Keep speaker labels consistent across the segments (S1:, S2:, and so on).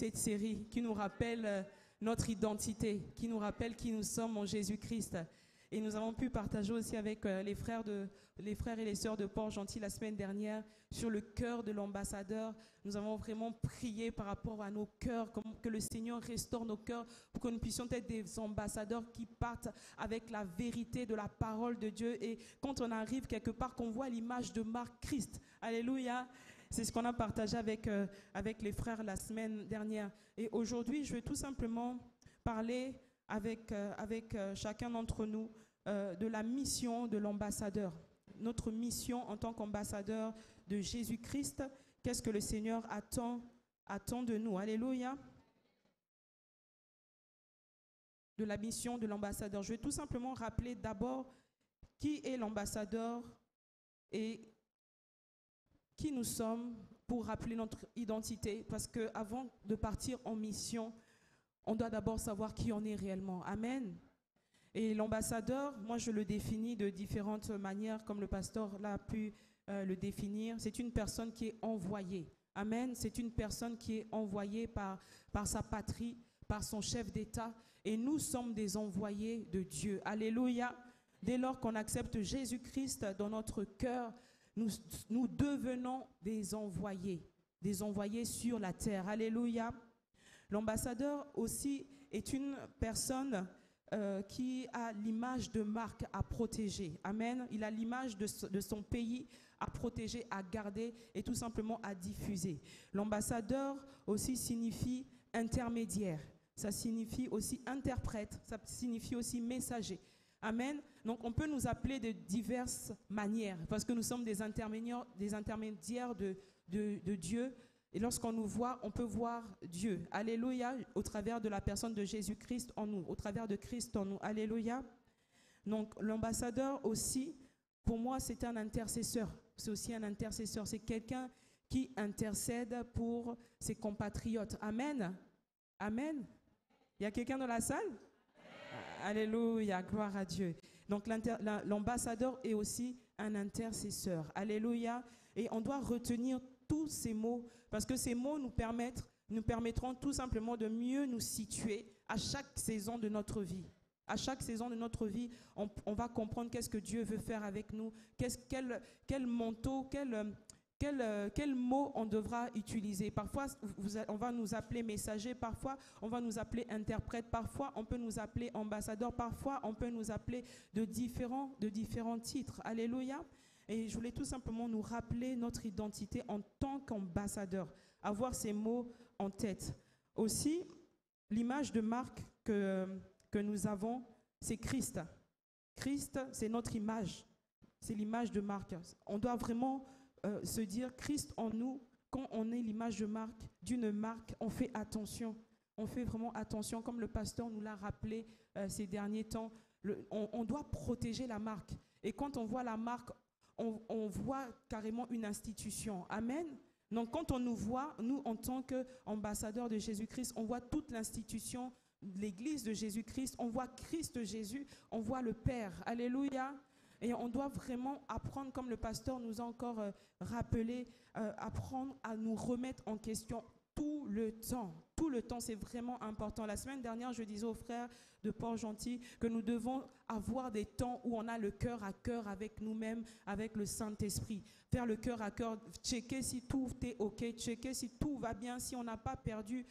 S1: cette série qui nous rappelle notre identité, qui nous rappelle qui nous sommes en Jésus-Christ. Et nous avons pu partager aussi avec les frères et les sœurs de Port-Gentil la semaine dernière sur le cœur de l'ambassadeur. Nous avons vraiment prié par rapport à nos cœurs, que le Seigneur restaure nos cœurs pour que nous puissions être des ambassadeurs qui partent avec la vérité de la parole de Dieu. Et quand on arrive quelque part, qu'on voit l'image de Marc Christ. Alléluia. C'est ce qu'on a partagé avec les frères la semaine dernière. Et aujourd'hui, je vais tout simplement parler avec chacun d'entre nous de la mission de l'ambassadeur. Notre mission en tant qu'ambassadeur de Jésus-Christ, qu'est-ce que le Seigneur attend de nous. Alléluia. De la mission de l'ambassadeur. Je vais tout simplement rappeler d'abord qui est l'ambassadeur et qui nous sommes pour rappeler notre identité. Parce qu'avant de partir en mission, on doit d'abord savoir qui on est réellement. Amen. Et l'ambassadeur, moi je le définis de différentes manières, comme le pasteur l'a pu le définir. C'est une personne qui est envoyée. Amen. C'est une personne qui est envoyée par sa patrie, par son chef d'État. Et nous sommes des envoyés de Dieu. Alléluia. Dès lors qu'on accepte Jésus-Christ dans notre cœur, nous devenons des envoyés sur la terre. Alléluia. L'ambassadeur aussi est une personne qui a l'image de Marc à protéger. Amen. Il a l'image de son pays à protéger, à garder et tout simplement à diffuser. L'ambassadeur aussi signifie intermédiaire. Ça signifie aussi interprète. Ça signifie aussi messager. Amen. Donc, on peut nous appeler de diverses manières parce que nous sommes des intermédiaires de Dieu. Et lorsqu'on nous voit, on peut voir Dieu. Alléluia, au travers de la personne de Jésus-Christ en nous, au travers de Christ en nous. Alléluia. Donc, l'ambassadeur aussi, pour moi, c'est un intercesseur. C'est aussi un intercesseur. C'est quelqu'un qui intercède pour ses compatriotes. Amen. Amen. Il y a quelqu'un dans la salle? Alléluia, gloire à Dieu. Donc l'ambassadeur est aussi un intercesseur. Alléluia. Et on doit retenir tous ces mots parce que ces mots nous permettront tout simplement de mieux nous situer à chaque saison de notre vie. À chaque saison de notre vie, on va comprendre qu'est-ce que Dieu veut faire avec nous, quel manteau, quel mot on devra utiliser. Parfois, on va nous appeler messager, parfois, on va nous appeler interprète, parfois, on peut nous appeler ambassadeur, parfois, on peut nous appeler de différents titres. Alléluia. Et je voulais tout simplement nous rappeler notre identité en tant qu'ambassadeur, avoir ces mots en tête. Aussi, l'image de Marc que nous avons, c'est Christ. Christ, c'est notre image. C'est l'image de Marc. On doit vraiment se dire Christ en nous. Quand on est l'image de Marc, d'une marque, on fait attention. On fait vraiment attention, comme le pasteur nous l'a rappelé ces derniers temps. On doit protéger la marque. Et quand on voit la marque, on voit carrément une institution. Amen. Donc quand on nous voit, nous en tant qu'ambassadeurs de Jésus-Christ, on voit toute l'institution, l'église de Jésus-Christ, on voit Christ Jésus, on voit le Père. Alléluia. Et on doit vraiment apprendre, comme le pasteur nous a encore rappelé, apprendre à nous remettre en question tout le temps. Tout le temps, c'est vraiment important. La semaine dernière, je disais aux frères de Port-Gentil que nous devons avoir des temps où on a le cœur à cœur avec nous-mêmes, avec le Saint-Esprit. Faire le cœur à cœur, checker si tout est OK, checker si tout va bien, si on n'a pas perdu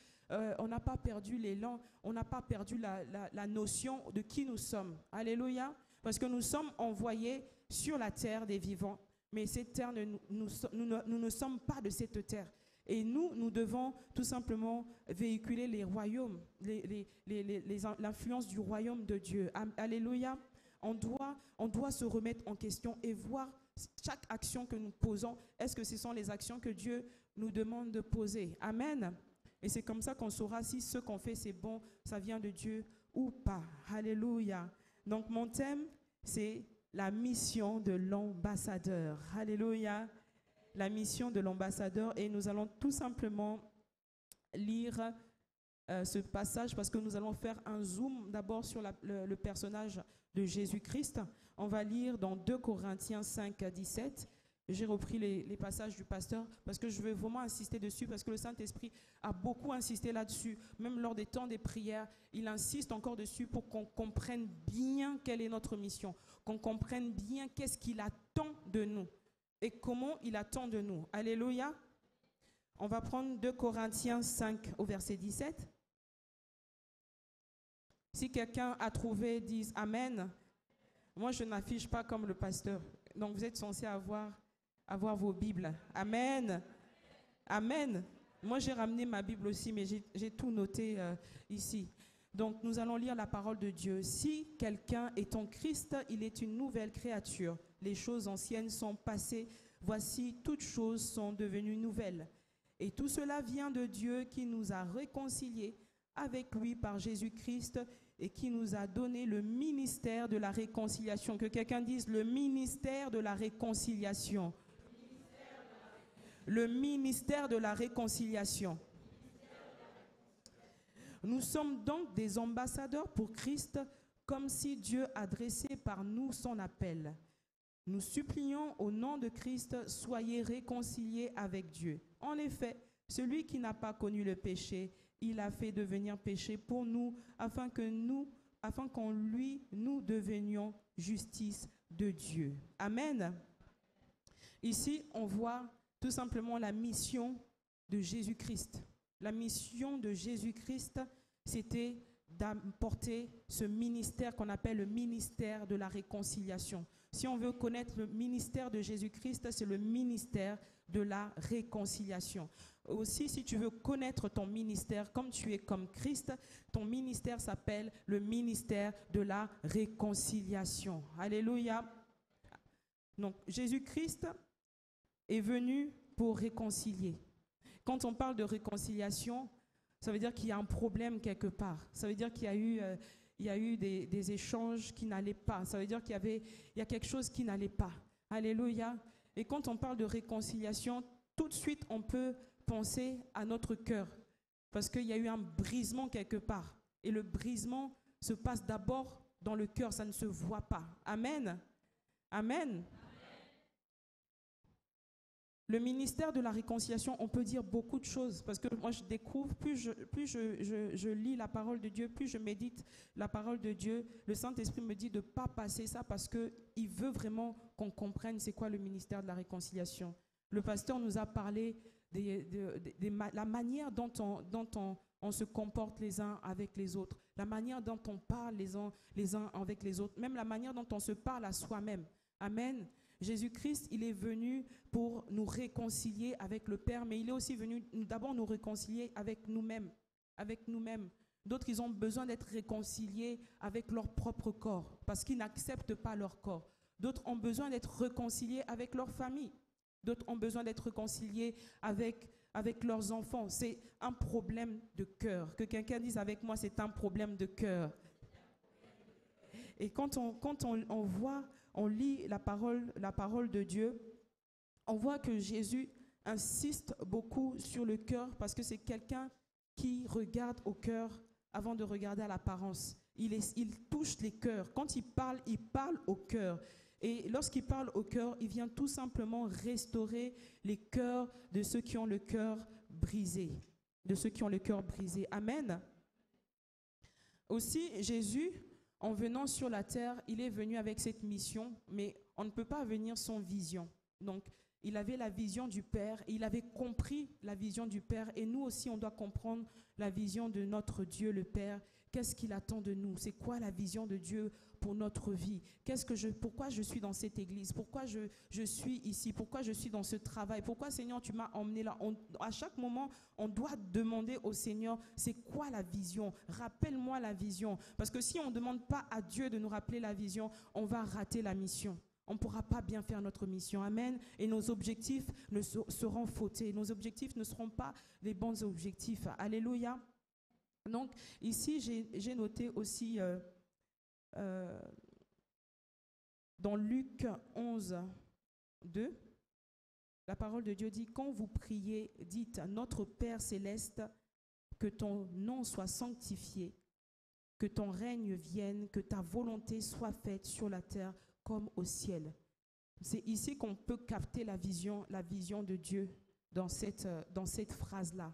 S1: l'élan, on n'a pas perdu la notion de qui nous sommes. Alléluia. Parce que nous sommes envoyés sur la terre des vivants. Mais cette terre, nous ne sommes pas de cette terre. Et nous devons tout simplement véhiculer les royaumes, l'influence du royaume de Dieu. Alléluia. On doit se remettre en question et voir chaque action que nous posons. Est-ce que ce sont les actions que Dieu nous demande de poser? Amen. Et c'est comme ça qu'on saura si ce qu'on fait, c'est bon, ça vient de Dieu ou pas. Alléluia. Donc, mon thème, c'est la mission de l'ambassadeur. Alléluia. La mission de l'ambassadeur. Et nous allons tout simplement lire ce passage parce que nous allons faire un zoom d'abord sur le personnage de Jésus-Christ. On va lire dans 2 Corinthiens 5, 17. j'ai repris les passages du pasteur parce que je veux vraiment insister dessus, parce que le Saint-Esprit a beaucoup insisté là-dessus. Même lors des temps des prières, il insiste encore dessus pour qu'on comprenne bien quelle est notre mission, qu'on comprenne bien qu'est-ce qu'il attend de nous et comment il attend de nous. Alléluia. On va prendre 2 Corinthiens 5 au verset 17. Si quelqu'un a trouvé, dise Amen. Moi, je n'affiche pas comme le pasteur. Donc, vous êtes censés avoir vos Bibles. Amen. Amen. Moi, j'ai ramené ma Bible aussi, mais j'ai tout noté ici. Donc, nous allons lire la parole de Dieu. Si quelqu'un est en Christ, il est une nouvelle créature. Les choses anciennes sont passées. Voici, toutes choses sont devenues nouvelles. Et tout cela vient de Dieu qui nous a réconciliés avec lui par Jésus-Christ et qui nous a donné le ministère de la réconciliation. Que quelqu'un dise le ministère de la réconciliation. Le ministère de la réconciliation. Nous sommes donc des ambassadeurs pour Christ, comme si Dieu adressait par nous son appel. Nous supplions au nom de Christ, soyez réconciliés avec Dieu. En effet, celui qui n'a pas connu le péché, il a fait devenir péché pour nous, afin qu'en lui, nous devenions justice de Dieu. Amen. Ici, on voit tout simplement la mission de Jésus-Christ. La mission de Jésus-Christ, c'était d'apporter ce ministère qu'on appelle le ministère de la réconciliation. Si on veut connaître le ministère de Jésus-Christ, c'est le ministère de la réconciliation. Aussi, si tu veux connaître ton ministère, comme tu es comme Christ, ton ministère s'appelle le ministère de la réconciliation. Alléluia. Donc, Jésus-Christ est venu pour réconcilier. Quand on parle de réconciliation, ça veut dire qu'il y a un problème quelque part. Ça veut dire qu'il y a eu des échanges qui n'allaient pas. Ça veut dire qu'il y a quelque chose qui n'allait pas. Alléluia. Et quand on parle de réconciliation, tout de suite, on peut penser à notre cœur. Parce qu'il y a eu un brisement quelque part. Et le brisement se passe d'abord dans le cœur. Ça ne se voit pas. Amen. Amen. Le ministère de la réconciliation, on peut dire beaucoup de choses, parce que moi je découvre, plus je lis la parole de Dieu, plus je médite la parole de Dieu, le Saint-Esprit me dit de ne pas passer ça, parce qu'il veut vraiment qu'on comprenne c'est quoi le ministère de la réconciliation. Le pasteur nous a parlé de la manière dont on se comporte les uns avec les autres, la manière dont on parle les uns avec les autres, même la manière dont on se parle à soi-même. Amen. Jésus-Christ, il est venu pour nous réconcilier avec le Père, mais il est aussi venu d'abord nous réconcilier avec nous-mêmes. D'autres, ils ont besoin d'être réconciliés avec leur propre corps, parce qu'ils n'acceptent pas leur corps. D'autres ont besoin d'être réconciliés avec leur famille. D'autres ont besoin d'être réconciliés avec leurs enfants. C'est un problème de cœur. Que quelqu'un dise avec moi, c'est un problème de cœur. Et quand on voit, on lit la parole de Dieu, on voit que Jésus insiste beaucoup sur le cœur parce que c'est quelqu'un qui regarde au cœur avant de regarder à l'apparence. Il touche les cœurs. Quand il parle au cœur. Et lorsqu'il parle au cœur, il vient tout simplement restaurer les cœurs de ceux qui ont le cœur brisé. Amen. Aussi, Jésus, en venant sur la terre, il est venu avec cette mission, mais on ne peut pas venir sans vision. Donc, il avait la vision du Père, il avait compris la vision du Père, et nous aussi, on doit comprendre la vision de notre Dieu, le Père. Qu'est-ce qu'il attend de nous? C'est quoi la vision de Dieu pour notre vie? Pourquoi je suis dans cette église? Pourquoi je suis ici? Pourquoi je suis dans ce travail? Pourquoi, Seigneur, tu m'as emmené là? À chaque moment, on doit demander au Seigneur, c'est quoi la vision? Rappelle-moi la vision. Parce que si on ne demande pas à Dieu de nous rappeler la vision, on va rater la mission. On ne pourra pas bien faire notre mission. Amen. Et nos objectifs seront fautés. Nos objectifs ne seront pas les bons objectifs. Alléluia. Donc, ici, j'ai noté aussi dans Luc 11, 2, la parole de Dieu dit, quand vous priez, dites, notre Père céleste, que ton nom soit sanctifié, que ton règne vienne, que ta volonté soit faite sur la terre comme au ciel. C'est ici qu'on peut capter la vision de Dieu dans cette phrase-là.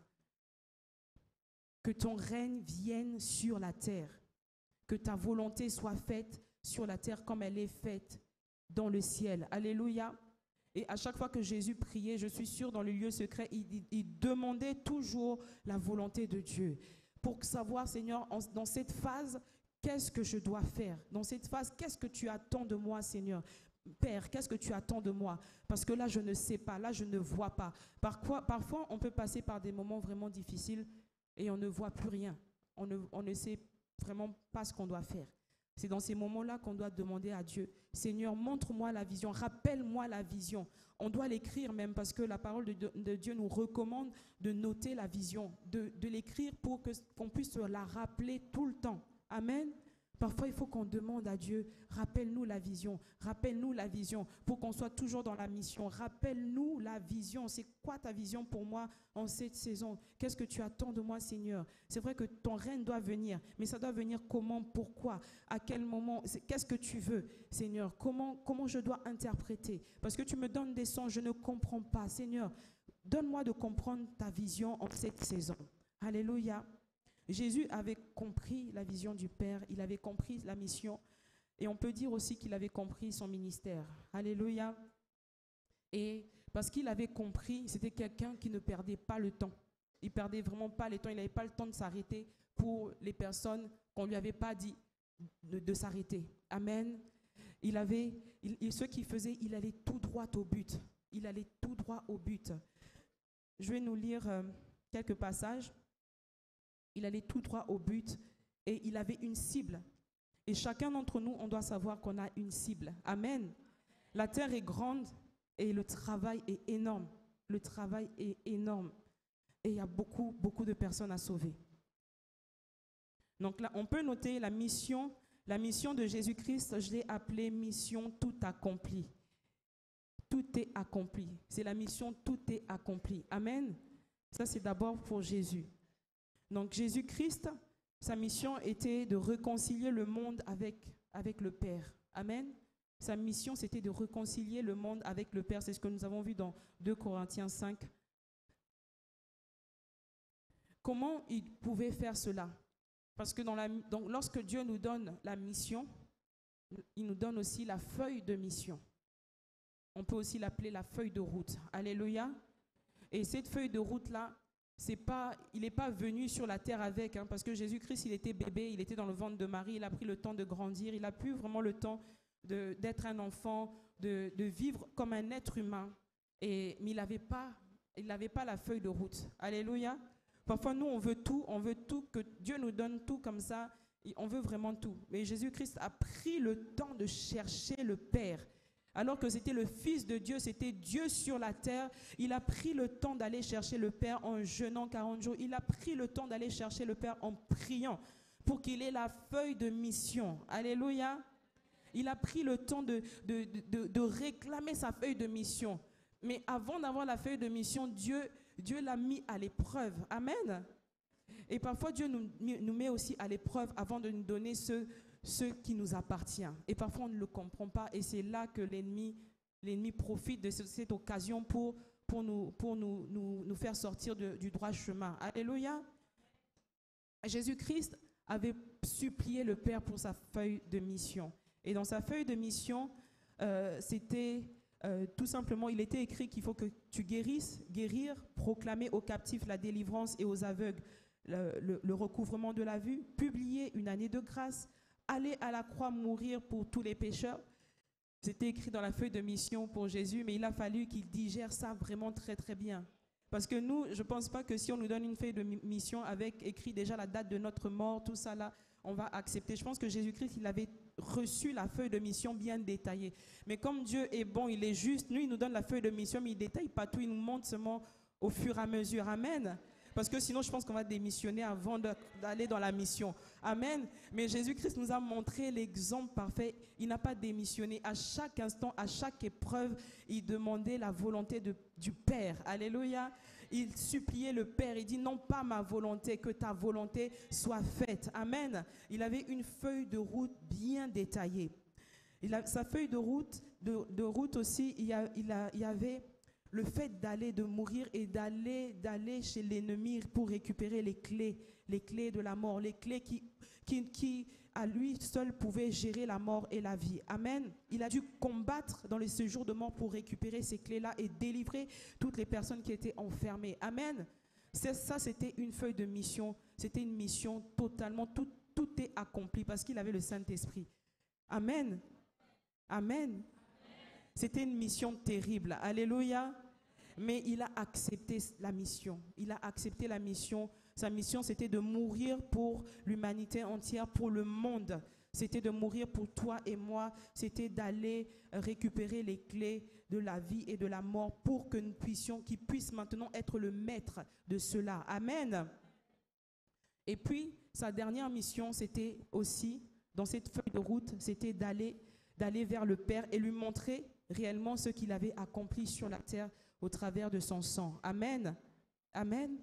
S1: Que ton règne vienne sur la terre, que ta volonté soit faite sur la terre comme elle est faite dans le ciel. Alléluia. Et à chaque fois que Jésus priait, je suis sûre, dans le lieu secret, il demandait toujours la volonté de Dieu. Pour savoir, Seigneur, dans cette phase, qu'est-ce que je dois faire? Dans cette phase, qu'est-ce que tu attends de moi, Seigneur? Père, qu'est-ce que tu attends de moi? Parce que là, je ne sais pas, là, je ne vois pas. Parfois, on peut passer par des moments vraiment difficiles et on ne voit plus rien. On ne sait vraiment pas ce qu'on doit faire. C'est dans ces moments-là qu'on doit demander à Dieu, Seigneur, montre-moi la vision, rappelle-moi la vision. On doit l'écrire même parce que la parole de Dieu nous recommande de noter la vision, de l'écrire pour qu'on puisse la rappeler tout le temps. Amen. Parfois, il faut qu'on demande à Dieu, rappelle-nous la vision pour qu'on soit toujours dans la mission. Rappelle-nous la vision. C'est quoi ta vision pour moi en cette saison? Qu'est-ce que tu attends de moi, Seigneur? C'est vrai que ton règne doit venir, mais ça doit venir comment, pourquoi, à quel moment? Qu'est-ce que tu veux, Seigneur? Comment je dois interpréter? Parce que tu me donnes des sons, je ne comprends pas. Seigneur, donne-moi de comprendre ta vision en cette saison. Alléluia. Jésus avait compris la vision du Père, il avait compris la mission et on peut dire aussi qu'il avait compris son ministère. Alléluia. Et parce qu'il avait compris, c'était quelqu'un qui ne perdait pas le temps. Il ne perdait vraiment pas le temps, il n'avait pas le temps de s'arrêter pour les personnes qu'on ne lui avait pas dit de s'arrêter. Amen. Ce qu'il faisait, il allait tout droit au but. Il allait tout droit au but. Je vais nous lire quelques passages. Il allait tout droit au but et il avait une cible. Et chacun d'entre nous, on doit savoir qu'on a une cible. Amen. La terre est grande et le travail est énorme. Le travail est énorme. Et il y a beaucoup, beaucoup de personnes à sauver. Donc là, on peut noter la mission de Jésus-Christ, je l'ai appelée mission tout accompli. Tout est accompli. C'est la mission tout est accompli. Amen. Ça, c'est d'abord pour Jésus. Donc Jésus-Christ, sa mission était de réconcilier le monde avec le Père. Amen. Sa mission, c'était de réconcilier le monde avec le Père. C'est ce que nous avons vu dans 2 Corinthiens 5. Comment il pouvait faire cela? Parce que lorsque Dieu nous donne la mission, il nous donne aussi la feuille de mission. On peut aussi l'appeler la feuille de route. Alléluia. Et cette feuille de route-là, il n'est pas venu sur la terre avec, parce que Jésus-Christ, il était bébé, il était dans le ventre de Marie, il a pris le temps de grandir, il a pu vraiment le temps d'être un enfant, de vivre comme un être humain. Mais il n'avait pas la feuille de route. Alléluia. Parfois, nous, on veut tout, que Dieu nous donne tout comme ça, on veut vraiment tout. Mais Jésus-Christ a pris le temps de chercher le Père. Alors que c'était le Fils de Dieu, c'était Dieu sur la terre, il a pris le temps d'aller chercher le Père en jeûnant 40 jours. Il a pris le temps d'aller chercher le Père en priant pour qu'il ait la feuille de mission. Alléluia. Il a pris le temps de réclamer sa feuille de mission. Mais avant d'avoir la feuille de mission, Dieu l'a mis à l'épreuve. Amen. Et parfois, Dieu nous met aussi à l'épreuve avant de nous donner ce qui nous appartient. Et parfois, on ne le comprend pas. Et c'est là que l'ennemi profite de cette occasion pour nous faire sortir du droit chemin. Alléluia. Jésus-Christ avait supplié le Père pour sa feuille de mission. Et dans sa feuille de mission, c'était tout simplement, il était écrit qu'il faut que tu guérir, proclamer aux captifs la délivrance et aux aveugles le recouvrement de la vue, publier une année de grâce, aller à la croix mourir pour tous les pécheurs. C'était écrit dans la feuille de mission pour Jésus, mais il a fallu qu'il digère ça vraiment très très bien. Parce que nous, je ne pense pas que si on nous donne une feuille de mission avec écrit déjà la date de notre mort, tout ça là, on va accepter. Je pense que Jésus-Christ, il avait reçu la feuille de mission bien détaillée. Mais comme Dieu est bon, il est juste, nous, il nous donne la feuille de mission, mais il ne détaille pas tout, il nous montre seulement au fur et à mesure. Amen. Parce que sinon, je pense qu'on va démissionner avant d'aller dans la mission. Amen. Mais Jésus-Christ nous a montré l'exemple parfait. Il n'a pas démissionné. À chaque instant, à chaque épreuve, il demandait la volonté du Père. Alléluia. Il suppliait le Père. Il dit, non pas ma volonté, que ta volonté soit faite. Amen. Il avait une feuille de route bien détaillée. Sa feuille de route aussi, il y avait le fait de mourir et d'aller chez l'ennemi pour récupérer les clés de la mort, les clés qui à lui seul pouvaient gérer la mort et la vie. Amen. Il a dû combattre dans les séjours de mort pour récupérer ces clés-là et délivrer toutes les personnes qui étaient enfermées. Amen. Ça, c'était une feuille de mission. C'était une mission totalement, tout est accompli parce qu'il avait le Saint-Esprit. Amen. Amen. C'était une mission terrible. Alléluia. Mais il a accepté la mission. Il a accepté la mission. Sa mission, c'était de mourir pour l'humanité entière, pour le monde. C'était de mourir pour toi et moi. C'était d'aller récupérer les clés de la vie et de la mort pour que nous puissions, qu'il puisse maintenant être le maître de cela. Amen. Et puis, sa dernière mission, c'était aussi, dans cette feuille de route, c'était d'aller vers le Père et lui montrer réellement ce qu'il avait accompli sur la terre au travers de son sang. Amen. Amen.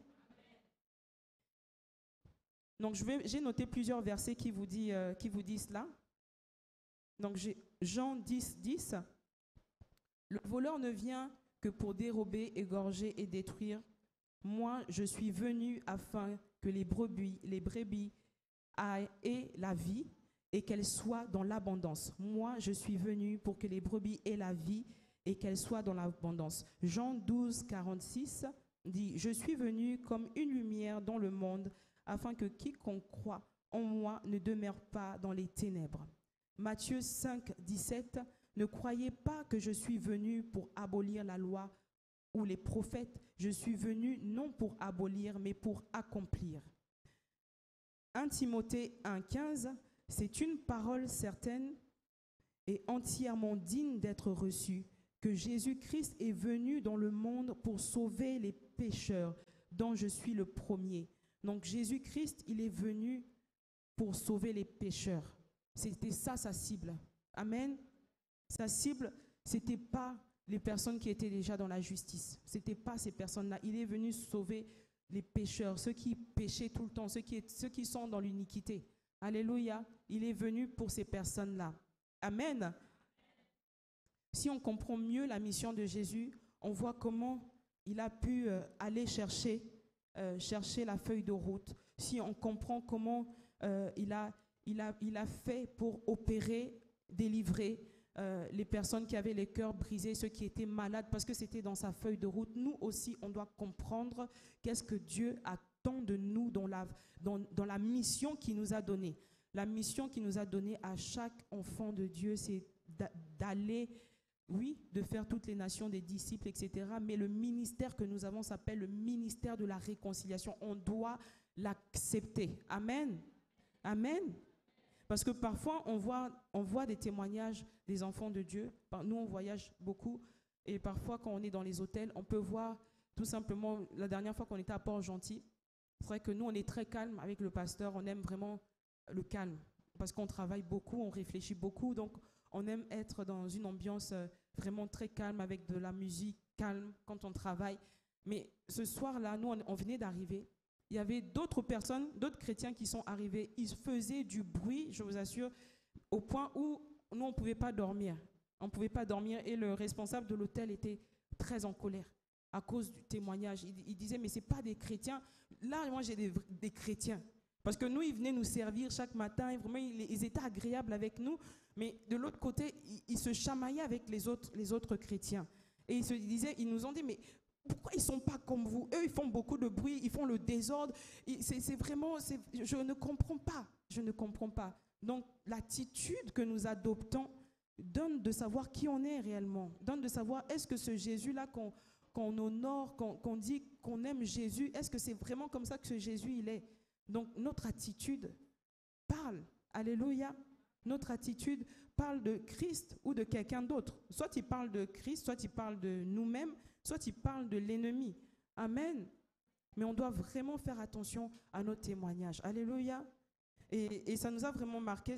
S1: Donc, j'ai noté plusieurs versets qui vous disent cela. Donc, Jean 10, 10. Le voleur ne vient que pour dérober, égorger et détruire. Moi, je suis venu afin que les brebis aient la vie et qu'elles soient dans l'abondance. Moi, je suis venu pour que les brebis aient la vie et qu'elles soient dans l'abondance. Jean 12, 46 dit « Je suis venu comme une lumière dans le monde, afin que quiconque croit en moi ne demeure pas dans les ténèbres. » Matthieu 5, 17 « Ne croyez pas que je suis venu pour abolir la loi ou les prophètes. Je suis venu non pour abolir, mais pour accomplir. » 1 Timothée 1, 15 « C'est une parole certaine et entièrement digne d'être reçue, que Jésus-Christ est venu dans le monde pour sauver les pécheurs, dont je suis le premier. » Donc Jésus-Christ, il est venu pour sauver les pécheurs. C'était ça sa cible. Amen. Sa cible, ce n'était pas les personnes qui étaient déjà dans la justice. Ce n'était pas ces personnes-là. Il est venu sauver les pécheurs, ceux qui péchaient tout le temps, ceux qui sont dans l'iniquité. Alléluia. Il est venu pour ces personnes-là. Amen. Si on comprend mieux la mission de Jésus, on voit comment il a pu aller chercher la feuille de route. Si on comprend comment il a fait pour opérer, délivrer les personnes qui avaient les cœurs brisés, ceux qui étaient malades, parce que c'était dans sa feuille de route. Nous aussi, on doit comprendre qu'est-ce que Dieu attend de nous dans la mission qu'il nous a donnée. La mission qu'il nous a donnée à chaque enfant de Dieu, c'est d'aller, oui, de faire toutes les nations des disciples, etc. Mais le ministère que nous avons s'appelle le ministère de la réconciliation. On doit l'accepter. Amen. Amen. Parce que parfois, on voit des témoignages des enfants de Dieu. Nous, on voyage beaucoup. Et parfois, quand on est dans les hôtels, on peut voir tout simplement, la dernière fois qu'on était à Port-Gentil, c'est vrai que nous, on est très calme avec le pasteur. On aime vraiment le calme. Parce qu'on travaille beaucoup, on réfléchit beaucoup. Donc, on aime être dans une ambiance vraiment très calme, avec de la musique calme quand on travaille. Mais ce soir-là, nous, on venait d'arriver. Il y avait d'autres personnes, d'autres chrétiens qui sont arrivés. Ils faisaient du bruit, je vous assure, au point où nous, on ne pouvait pas dormir. On ne pouvait pas dormir et le responsable de l'hôtel était très en colère à cause du témoignage. Il disait, mais ce n'est pas des chrétiens. Là, moi, j'ai des chrétiens. Parce que nous, ils venaient nous servir chaque matin et vraiment, ils étaient agréables avec nous. Mais de l'autre côté, ils se chamaillaient avec les autres chrétiens. Et ils se disaient, ils nous ont dit, mais pourquoi ils ne sont pas comme vous? Eux, ils font beaucoup de bruit, ils font le désordre. C'est vraiment, je ne comprends pas. Je ne comprends pas. Donc, l'attitude que nous adoptons donne de savoir qui on est réellement. Donne de savoir, est-ce que ce Jésus-là qu'on honore, qu'on dit qu'on aime Jésus, est-ce que c'est vraiment comme ça que ce Jésus, il est? Donc, notre attitude parle. Alléluia. Notre attitude parle de Christ ou de quelqu'un d'autre. Soit il parle de Christ, soit il parle de nous-mêmes, soit il parle de l'ennemi. Amen. Mais on doit vraiment faire attention à nos témoignages. Alléluia. Et ça nous a vraiment marqué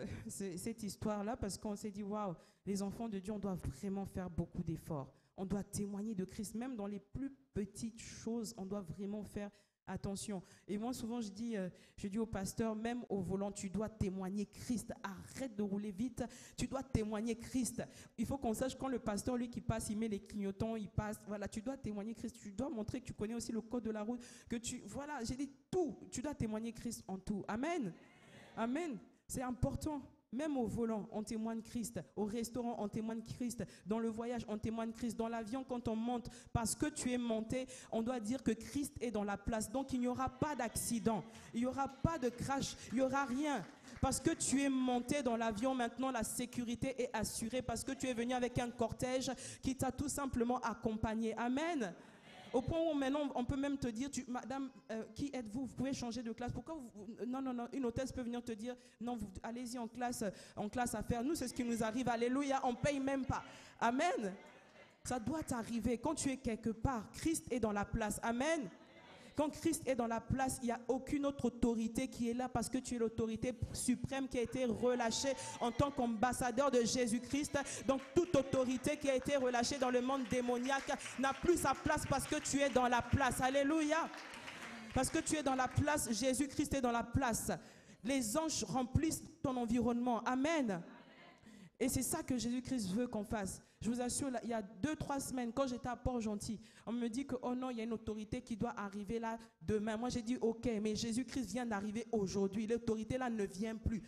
S1: cette histoire-là parce qu'on s'est dit, waouh, les enfants de Dieu, on doit vraiment faire beaucoup d'efforts. On doit témoigner de Christ. Même dans les plus petites choses, on doit vraiment faire Attention. Et moi, souvent, je dis au pasteur, même au volant, tu dois témoigner Christ. Arrête de rouler vite. Tu dois témoigner Christ. Il faut qu'on sache quand le pasteur, lui, qui passe, il met les clignotants, il passe. Voilà, tu dois témoigner Christ. Tu dois montrer que tu connais aussi le code de la route. Voilà, j'ai dit tout. Tu dois témoigner Christ en tout. Amen. Amen. C'est important. Même au volant, on témoigne Christ. Au restaurant, on témoigne Christ. Dans le voyage, on témoigne Christ. Dans l'avion, quand on monte, parce que tu es monté, on doit dire que Christ est dans la place. Donc, il n'y aura pas d'accident. Il n'y aura pas de crash. Il n'y aura rien. Parce que tu es monté dans l'avion, maintenant, la sécurité est assurée. Parce que tu es venu avec un cortège qui t'a tout simplement accompagné. Amen. Au point où maintenant, on peut même te dire, madame, qui êtes-vous? Vous pouvez changer de classe. Pourquoi non, une hôtesse peut venir te dire, non, allez-y en classe à faire. Nous, c'est ce qui nous arrive. Alléluia, on ne paye même pas. Amen. Ça doit t'arriver. Quand tu es quelque part, Christ est dans la place. Amen. Quand Christ est dans la place, il n'y a aucune autre autorité qui est là parce que tu es l'autorité suprême qui a été relâchée en tant qu'ambassadeur de Jésus-Christ. Donc toute autorité qui a été relâchée dans le monde démoniaque n'a plus sa place parce que tu es dans la place. Alléluia. Parce que tu es dans la place, Jésus-Christ est dans la place. Les anges remplissent ton environnement. Amen. Et c'est ça que Jésus-Christ veut qu'on fasse. Je vous assure, là, il y a 2-3 semaines, quand j'étais à Port-Gentil, on me dit que, oh non, il y a une autorité qui doit arriver là demain. Moi, j'ai dit, ok, mais Jésus-Christ vient d'arriver aujourd'hui. L'autorité là ne vient plus.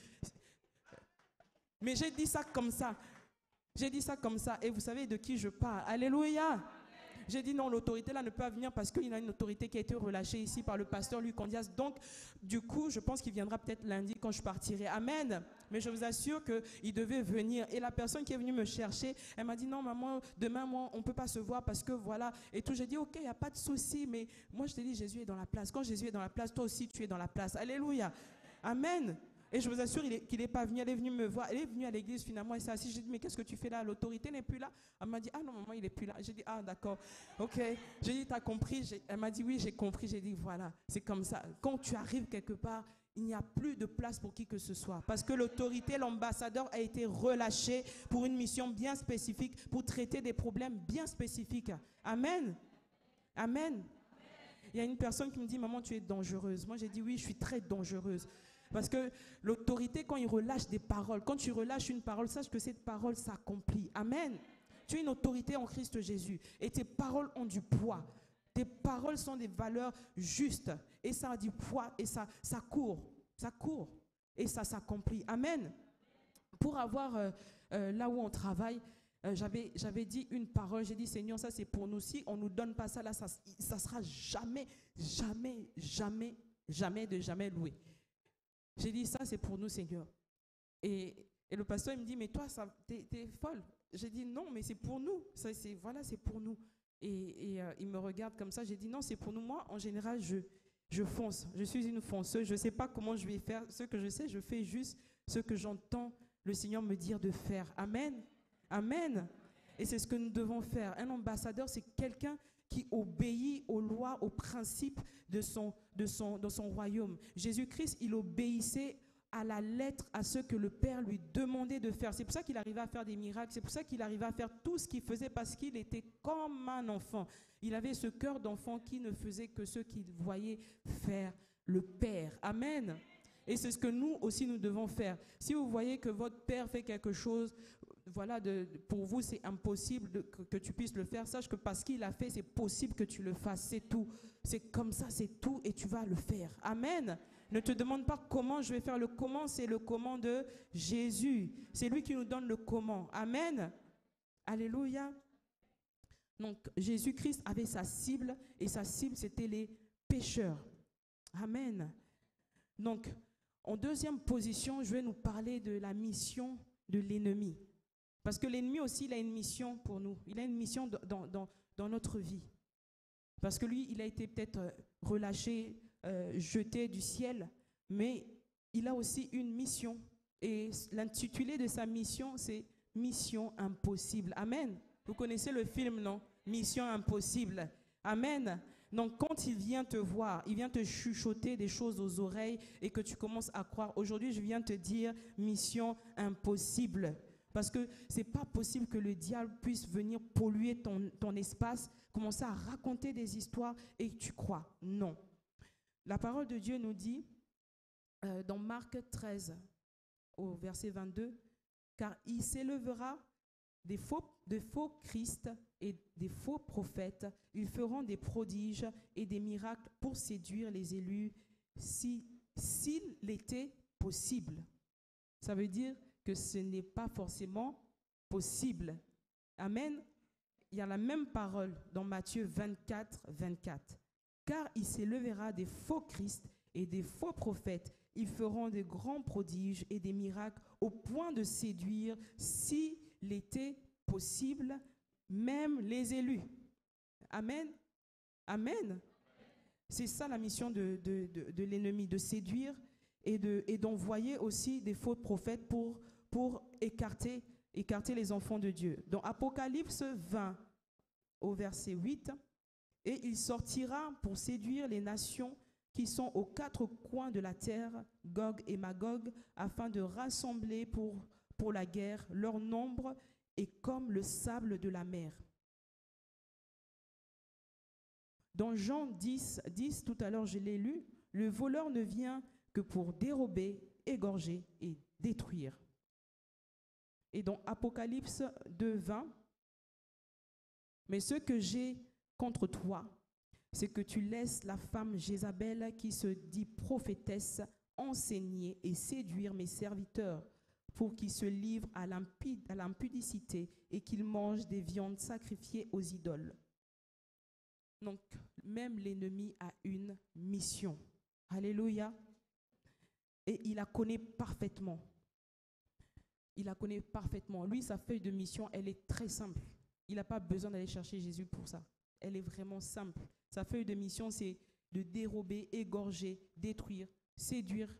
S1: Mais j'ai dit ça comme ça. J'ai dit ça comme ça. Et vous savez de qui je parle. Alléluia. J'ai dit non, l'autorité là ne peut pas venir parce qu'il y a une autorité qui a été relâchée ici par le pasteur Luc Condias. Donc, du coup, je pense qu'il viendra peut-être lundi quand je partirai. Amen. Mais je vous assure qu'il devait venir. Et la personne qui est venue me chercher, elle m'a dit non, maman, demain, moi, on ne peut pas se voir parce que voilà. Et tout, j'ai dit ok, il n'y a pas de souci. Mais moi, je t'ai dit, Jésus est dans la place. Quand Jésus est dans la place, toi aussi, tu es dans la place. Alléluia. Amen. Et je vous assure qu'il n'est pas venu, elle est venue me voir, elle est venue à l'église finalement, elle s'est assise, j'ai dit mais qu'est-ce que tu fais là? L'autorité n'est plus là. Elle m'a dit ah non maman il n'est plus là. J'ai dit ah d'accord, ok. J'ai dit t'as compris? Elle m'a dit oui j'ai compris. J'ai dit voilà, c'est comme ça. Quand tu arrives quelque part, il n'y a plus de place pour qui que ce soit. Parce que l'autorité, l'ambassadeur a été relâché pour une mission bien spécifique, pour traiter des problèmes bien spécifiques. Amen. Amen. Il y a une personne qui me dit maman tu es dangereuse. Moi j'ai dit oui je suis très dangereuse. Parce que l'autorité, quand il relâche des paroles, quand tu relâches une parole, sache que cette parole s'accomplit. Amen. Tu es une autorité en Christ Jésus. Et tes paroles ont du poids. Tes paroles sont des valeurs justes. Et ça a du poids. Et ça court. Ça court. Et ça s'accomplit. Amen. Pour avoir là où on travaille, j'avais dit une parole. J'ai dit, Seigneur, ça c'est pour nous. Si on ne nous donne pas ça, là, ça sera jamais, jamais, jamais, jamais de jamais loué. J'ai dit, ça, c'est pour nous, Seigneur. Et le pasteur, il me dit, mais toi, t'es folle. J'ai dit, non, mais c'est pour nous. Voilà, c'est pour nous. Et il me regarde comme ça. J'ai dit, non, c'est pour nous. Moi, en général, je fonce. Je suis une fonceuse. Je ne sais pas comment je vais faire. Ce que je sais, je fais juste ce que j'entends le Seigneur me dire de faire. Amen. Amen. Et c'est ce que nous devons faire. Un ambassadeur, c'est quelqu'un qui obéit aux lois, aux principes de son royaume. Jésus-Christ, il obéissait à la lettre à ce que le Père lui demandait de faire. C'est pour ça qu'il arrivait à faire des miracles. C'est pour ça qu'il arrivait à faire tout ce qu'il faisait parce qu'il était comme un enfant. Il avait ce cœur d'enfant qui ne faisait que ce qu'il voyait faire le Père. Amen. Et c'est ce que nous aussi nous devons faire. Si vous voyez que votre Père fait quelque chose, voilà, pour vous c'est impossible que tu puisses le faire, sache que parce qu'il a fait, c'est possible que tu le fasses, c'est tout. C'est comme ça, c'est tout et tu vas le faire. Amen. Ne te demande pas comment je vais faire. Le comment, c'est le comment de Jésus. C'est lui qui nous donne le comment. Amen. Alléluia. Donc Jésus-Christ avait sa cible et sa cible c'était les pécheurs. Amen. Donc en deuxième position, je vais nous parler de la mission de l'ennemi. Parce que l'ennemi aussi, il a une mission pour nous. Il a une mission dans notre vie. Parce que lui, il a été peut-être relâché, jeté du ciel, mais il a aussi une mission. Et l'intitulé de sa mission, c'est « Mission impossible ». Amen. Vous connaissez le film, non? « Mission impossible ». Amen. Donc, quand il vient te voir, il vient te chuchoter des choses aux oreilles et que tu commences à croire. Aujourd'hui, je viens te dire « Mission impossible ». Parce que ce n'est pas possible que le diable puisse venir polluer ton espace, commencer à raconter des histoires et que tu crois. Non. La parole de Dieu nous dit dans Marc 13, au verset 22, car il s'élèvera de faux Christ et des faux prophètes. Ils feront des prodiges et des miracles pour séduire les élus s'il était possible. Ça veut dire que ce n'est pas forcément possible. Amen. Il y a la même parole dans Matthieu 24, 24. Car il s'élèvera des faux Christ et des faux prophètes. Ils feront de grands prodiges et des miracles au point de séduire, s'il était possible, même les élus. Amen. Amen. C'est ça la mission de l'ennemi, de séduire et d'envoyer aussi des faux prophètes pour écarter les enfants de Dieu. Dans Apocalypse 20, au verset 8, « Et il sortira pour séduire les nations qui sont aux quatre coins de la terre, Gog et Magog, afin de rassembler pour la guerre. Leur nombre est comme le sable de la mer. » Dans Jean 10, tout à l'heure je l'ai lu, « Le voleur ne vient que pour dérober, égorger et détruire. » Et dans Apocalypse 2, 20, « Mais ce que j'ai contre toi, c'est que tu laisses la femme Jézabel qui se dit prophétesse enseigner et séduire mes serviteurs pour qu'ils se livrent à l'impudicité et qu'ils mangent des viandes sacrifiées aux idoles. » Donc, même l'ennemi a une mission. Alléluia. Et il la connaît parfaitement. Il la connaît parfaitement. Lui, sa feuille de mission, elle est très simple. Il n'a pas besoin d'aller chercher Jésus pour ça. Elle est vraiment simple. Sa feuille de mission, c'est de dérober, égorger, détruire, séduire,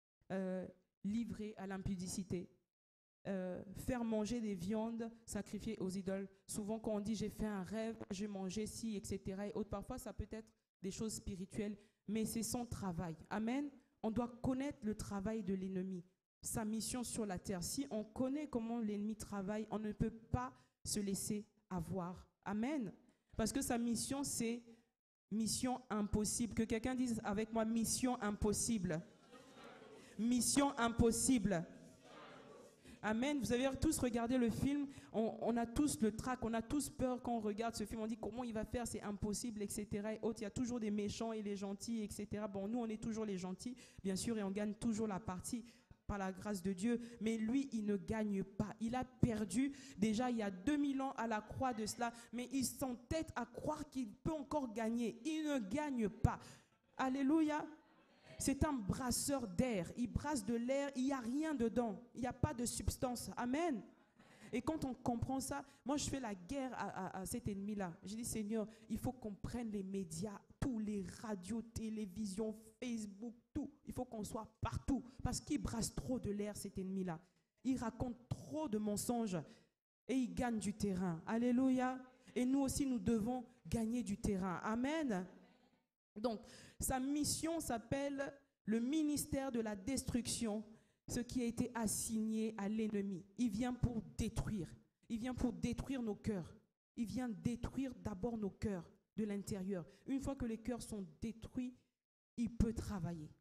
S1: livrer à l'impudicité, faire manger des viandes sacrifiées aux idoles. Souvent, quand on dit « j'ai fait un rêve, j'ai mangé ci, etc. » et autres, parfois, ça peut être des choses spirituelles, mais c'est son travail. Amen. On doit connaître le travail de l'ennemi, sa mission sur la terre. Si on connaît comment l'ennemi travaille, on ne peut pas se laisser avoir. Amen. Parce que sa mission, c'est mission impossible. Que quelqu'un dise avec moi, mission impossible. Mission impossible. Amen. Vous avez tous regardé le film, on a tous le trac, on a tous peur quand on regarde ce film. On dit comment il va faire, c'est impossible, etc. Et autres. Il y a toujours des méchants et les gentils, etc. Bon, nous, on est toujours les gentils, bien sûr, et on gagne toujours la partie par la grâce de Dieu. Mais lui, il ne gagne pas. Il a perdu déjà il y a 2000 ans à la croix de cela, mais il s'entête à croire qu'il peut encore gagner. Il ne gagne pas. Alléluia. C'est un brasseur d'air. Il brasse de l'air, il n'y a rien dedans. Il n'y a pas de substance. Amen. Et quand on comprend ça, moi je fais la guerre à cet ennemi-là. Je dis, Seigneur, il faut qu'on prenne les médias, tous les radios, télévision, Facebook, tout. Il faut qu'on soit partout. Parce qu'il brasse trop de l'air, cet ennemi-là. Il raconte trop de mensonges et il gagne du terrain. Alléluia. Et nous aussi, nous devons gagner du terrain. Amen. Donc, sa mission s'appelle le ministère de la destruction, ce qui a été assigné à l'ennemi. Il vient pour détruire. Il vient pour détruire nos cœurs. Il vient détruire d'abord nos cœurs de l'intérieur. Une fois que les cœurs sont détruits, il peut travailler.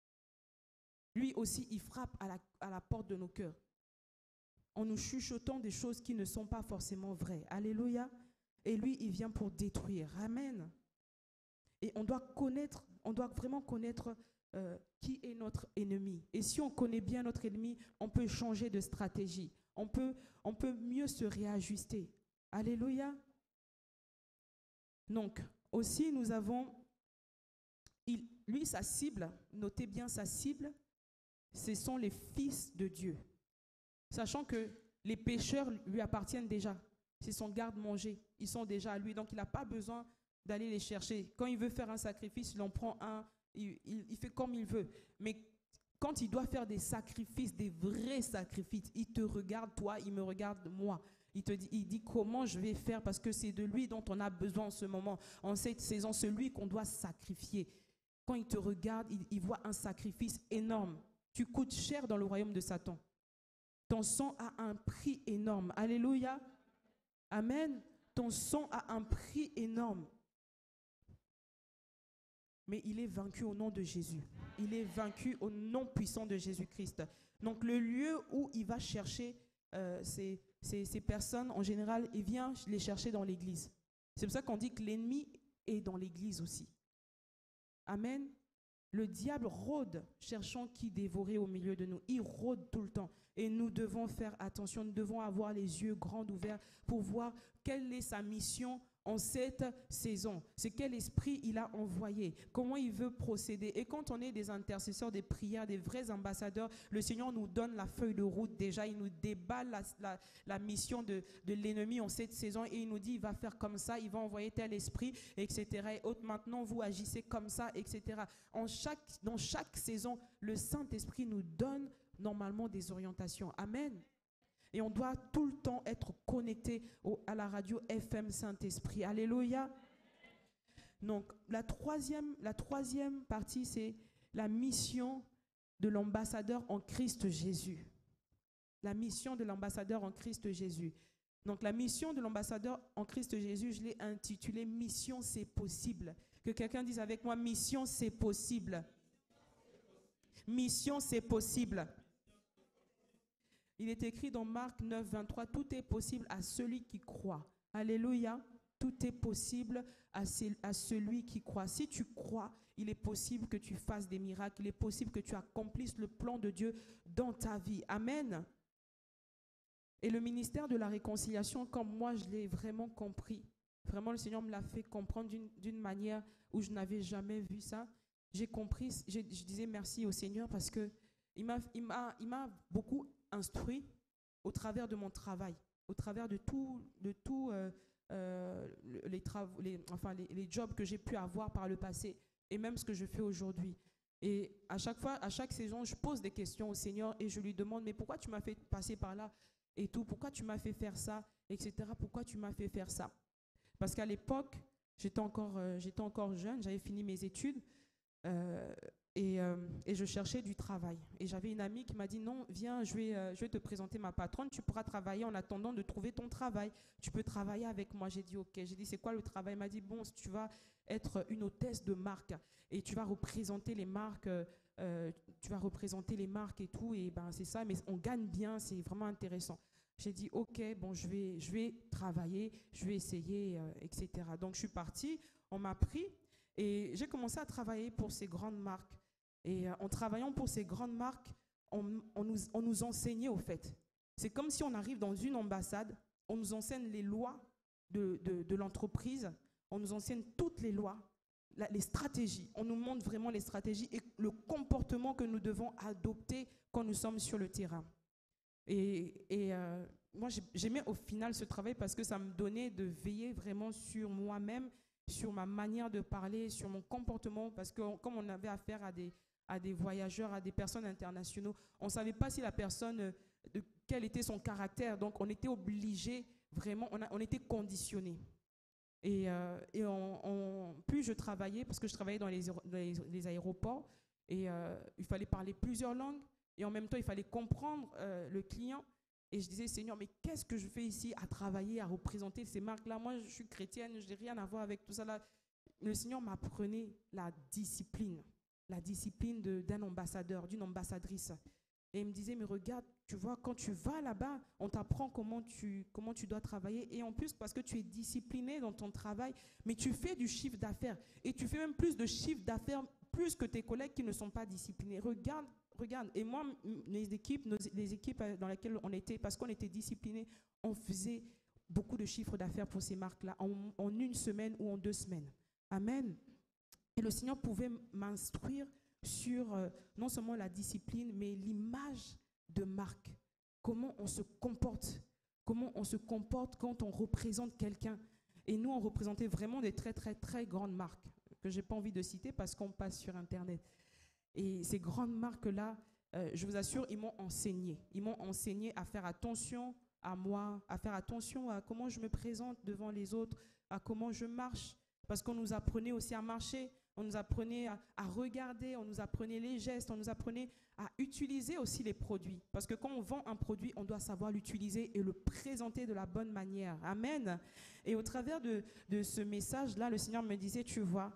S1: Lui aussi, il frappe à la porte de nos cœurs en nous chuchotant des choses qui ne sont pas forcément vraies. Alléluia. Et lui, il vient pour détruire. Amen. Et on doit vraiment connaître qui est notre ennemi. Et si on connaît bien notre ennemi, on peut changer de stratégie. On peut mieux se réajuster. Alléluia. Donc, aussi, nous avons, lui, sa cible, notez bien sa cible, ce sont les fils de Dieu. Sachant que les pécheurs lui appartiennent déjà. C'est son garde-manger. Ils sont déjà à lui. Donc, il n'a pas besoin d'aller les chercher. Quand il veut faire un sacrifice, il en prend un, il fait comme il veut. Mais quand il doit faire des sacrifices, des vrais sacrifices, il te regarde, toi, il me regarde, moi. Il dit comment je vais faire parce que c'est de lui dont on a besoin en ce moment. En cette saison, celui qu'on doit sacrifier. Quand il te regarde, il voit un sacrifice énorme. Tu coûtes cher dans le royaume de Satan. Ton sang a un prix énorme. Alléluia. Amen. Ton sang a un prix énorme. mais il est vaincu au nom de Jésus. Il est vaincu au nom puissant de Jésus-Christ. Donc le lieu où il va chercher ces personnes, en général, il vient les chercher dans l'église. C'est pour ça qu'on dit que l'ennemi est dans l'église aussi. Amen. Le diable rôde, cherchant qui dévorer au milieu de nous. Il rôde tout le temps. Et nous devons faire attention, nous devons avoir les yeux grands ouverts pour voir quelle est sa mission en cette saison. C'est quel esprit il a envoyé, comment il veut procéder. Et quand on est des intercesseurs, des prières, des vrais ambassadeurs, le Seigneur nous donne la feuille de route déjà. Il nous déballe la mission de l'ennemi en cette saison et il nous dit, il va faire comme ça, il va envoyer tel esprit, etc. Et autres, maintenant, vous agissez comme ça, etc. Dans chaque saison, le Saint-Esprit nous donne normalement des orientations. Amen. Et on doit tout le temps être connecté à la radio FM Saint-Esprit. Alléluia. Donc, la troisième partie, c'est la mission de l'ambassadeur en Christ Jésus. La mission de l'ambassadeur en Christ Jésus. Donc, la mission de l'ambassadeur en Christ Jésus, je l'ai intitulée « Mission, c'est possible ». Que quelqu'un dise avec moi « Mission, c'est possible ». Mission, c'est possible. Il est écrit dans Marc 9, 23, tout est possible à celui qui croit. Alléluia. Tout est possible à celui qui croit. Si tu crois, il est possible que tu fasses des miracles. Il est possible que tu accomplisses le plan de Dieu dans ta vie. Amen. Et le ministère de la réconciliation, comme moi je l'ai vraiment compris, vraiment le Seigneur me l'a fait comprendre d'une manière où je n'avais jamais vu ça. J'ai compris, je disais merci au Seigneur parce que il m'a beaucoup instruit au travers de mon travail, au travers de tous les jobs que j'ai pu avoir par le passé et même ce que je fais aujourd'hui. Et à chaque saison, je pose des questions au Seigneur et je lui demande, mais pourquoi tu m'as fait passer par là et tout, pourquoi tu m'as fait faire ça, etc. Pourquoi tu m'as fait faire ça? Parce qu'à l'époque, j'étais encore jeune, j'avais fini mes études. Et je cherchais du travail. Et j'avais une amie qui m'a dit, non, viens, je vais te présenter ma patronne, tu pourras travailler en attendant de trouver ton travail. Tu peux travailler avec moi. J'ai dit, ok. J'ai dit, c'est quoi le travail? Elle m'a dit, bon, tu vas être une hôtesse de marque et tu vas représenter les marques, et tout. Et ben, c'est ça, mais on gagne bien, c'est vraiment intéressant. J'ai dit, ok, bon, je vais travailler, je vais essayer, etc. Donc, je suis partie, on m'a pris. Et j'ai commencé à travailler pour ces grandes marques. Et en travaillant pour ces grandes marques, on nous enseignait au fait. C'est comme si on arrive dans une ambassade, on nous enseigne les lois de l'entreprise, on nous enseigne toutes les lois, les stratégies. On nous montre vraiment les stratégies et le comportement que nous devons adopter quand nous sommes sur le terrain. Et moi, j'aimais au final ce travail parce que ça me donnait de veiller vraiment sur moi-même, sur ma manière de parler, sur mon comportement, parce que comme on avait affaire à des voyageurs, à des personnes internationaux, on ne savait pas si la personne, quel était son caractère, donc on était obligé, vraiment, on était conditionné. Et plus je travaillais, parce que je travaillais dans les aéroports, et il fallait parler plusieurs langues, et en même temps, il fallait comprendre le client. Et je disais, Seigneur, mais qu'est-ce que je fais ici à travailler, à représenter ces marques-là? Moi, je suis chrétienne, je n'ai rien à voir avec tout ça. Là. Le Seigneur m'apprenait la discipline d'un ambassadeur, d'une ambassadrice. Et il me disait, mais regarde, tu vois, quand tu vas là-bas, on t'apprend comment tu dois travailler. Et en plus, parce que tu es discipliné dans ton travail, mais tu fais du chiffre d'affaires. Et tu fais même plus de chiffre d'affaires, plus que tes collègues qui ne sont pas disciplinés. Regarde. Et moi, les équipes dans lesquelles on était, parce qu'on était disciplinés, on faisait beaucoup de chiffres d'affaires pour ces marques-là en une semaine ou en 2 semaines. Amen. Et le Seigneur pouvait m'instruire sur non seulement la discipline, mais l'image de marque. Comment on se comporte quand on représente quelqu'un. Et nous, on représentait vraiment des très, très, très grandes marques que je n'ai pas envie de citer parce qu'on passe sur Internet. Et ces grandes marques-là, je vous assure, ils m'ont enseigné. Ils m'ont enseigné à faire attention à moi, à faire attention à comment je me présente devant les autres, à comment je marche. Parce qu'on nous apprenait aussi à marcher, on nous apprenait à regarder, on nous apprenait les gestes, on nous apprenait à utiliser aussi les produits. Parce que quand on vend un produit, on doit savoir l'utiliser et le présenter de la bonne manière. Amen. Et au travers de ce message-là, le Seigneur me disait, tu vois,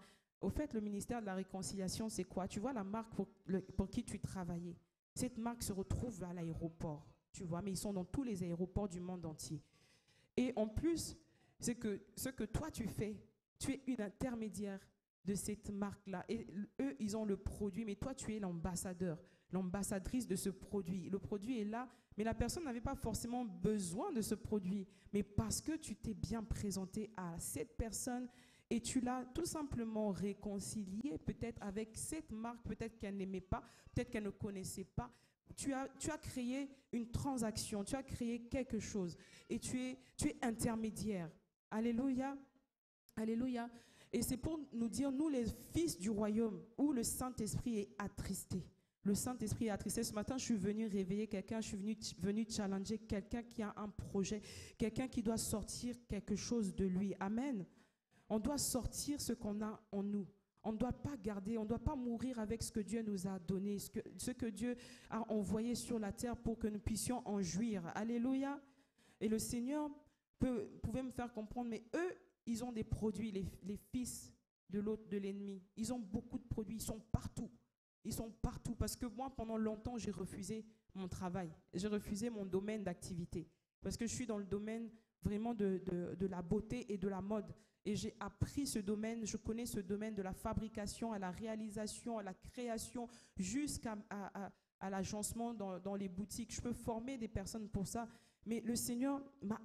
S1: Au fait, le ministère de la réconciliation, c'est quoi? Tu vois la marque pour qui tu travaillais. Cette marque se retrouve à l'aéroport, tu vois, mais ils sont dans tous les aéroports du monde entier. Et en plus, c'est que ce que toi tu fais, tu es une intermédiaire de cette marque-là. Et eux, ils ont le produit, mais toi, tu es l'ambassadeur, l'ambassadrice de ce produit. Le produit est là, mais la personne n'avait pas forcément besoin de ce produit. Mais parce que tu t'es bien présenté à cette personne et tu l'as tout simplement réconcilié peut-être avec cette marque, peut-être qu'elle n'aimait pas, peut-être qu'elle ne connaissait pas. Tu as créé une transaction, tu as créé quelque chose et tu es intermédiaire. Alléluia, alléluia. Et c'est pour nous dire, nous les fils du royaume, où le Saint-Esprit est attristé. Le Saint-Esprit est attristé. Ce matin, je suis venu réveiller quelqu'un, je suis venu challenger quelqu'un qui a un projet, quelqu'un qui doit sortir quelque chose de lui. Amen. On doit sortir ce qu'on a en nous. On ne doit pas garder, on ne doit pas mourir avec ce que Dieu nous a donné, ce que Dieu a envoyé sur la terre pour que nous puissions en jouir. Alléluia. Et le Seigneur pouvait me faire comprendre, mais eux, ils ont des produits, les fils de l'autre, de l'ennemi. Ils ont beaucoup de produits, ils sont partout. Ils sont partout parce que moi, pendant longtemps, j'ai refusé mon travail. J'ai refusé mon domaine d'activité parce que je suis dans le domaine vraiment de la beauté et de la mode. Et j'ai appris ce domaine, je connais ce domaine de la fabrication, à la réalisation, à la création, jusqu'à l'agencement dans les boutiques. Je peux former des personnes pour ça. Mais le Seigneur m'a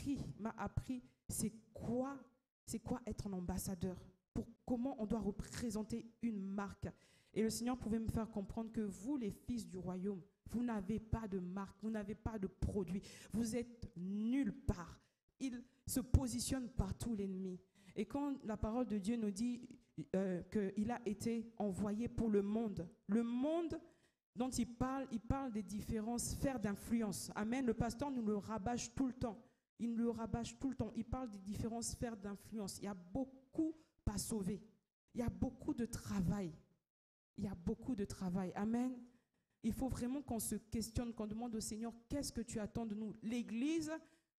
S1: appris c'est quoi être un ambassadeur, comment on doit représenter une marque. Et le Seigneur pouvait me faire comprendre que vous, les fils du royaume, vous n'avez pas de marque, vous n'avez pas de produit, vous êtes nulle part. Il se positionne partout, l'ennemi. Et quand la parole de Dieu nous dit qu'il a été envoyé pour le monde dont il parle des différentes sphères d'influence. Amen. Le pasteur nous le rabâche tout le temps. Il nous le rabâche tout le temps. Il parle des différentes sphères d'influence. Il y a beaucoup à sauver. Il y a beaucoup de travail. Il y a beaucoup de travail. Amen. Il faut vraiment qu'on se questionne, qu'on demande au Seigneur, qu'est-ce que tu attends de nous? L'Église,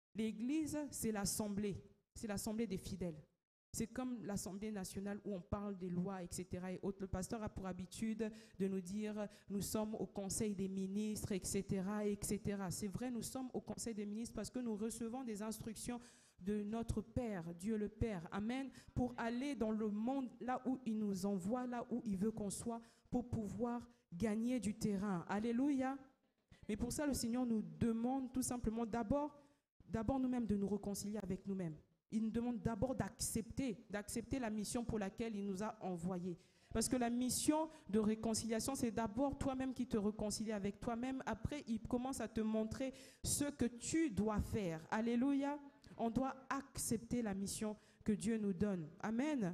S1: c'est l'assemblée. C'est l'assemblée des fidèles. C'est comme l'Assemblée nationale où on parle des lois, etc. Et autres. Le pasteur a pour habitude de nous dire, nous sommes au Conseil des ministres, etc., etc. C'est vrai, nous sommes au Conseil des ministres parce que nous recevons des instructions de notre Père, Dieu le Père. Amen. Pour aller dans le monde, là où il nous envoie, là où il veut qu'on soit, pour pouvoir gagner du terrain. Alléluia. Mais pour ça, le Seigneur nous demande tout simplement d'abord nous-mêmes de nous réconcilier avec nous-mêmes. Il nous demande d'abord d'accepter la mission pour laquelle il nous a envoyés. Parce que la mission de réconciliation, c'est d'abord toi-même qui te réconcilie avec toi-même. Après, il commence à te montrer ce que tu dois faire. Alléluia. On doit accepter la mission que Dieu nous donne. Amen.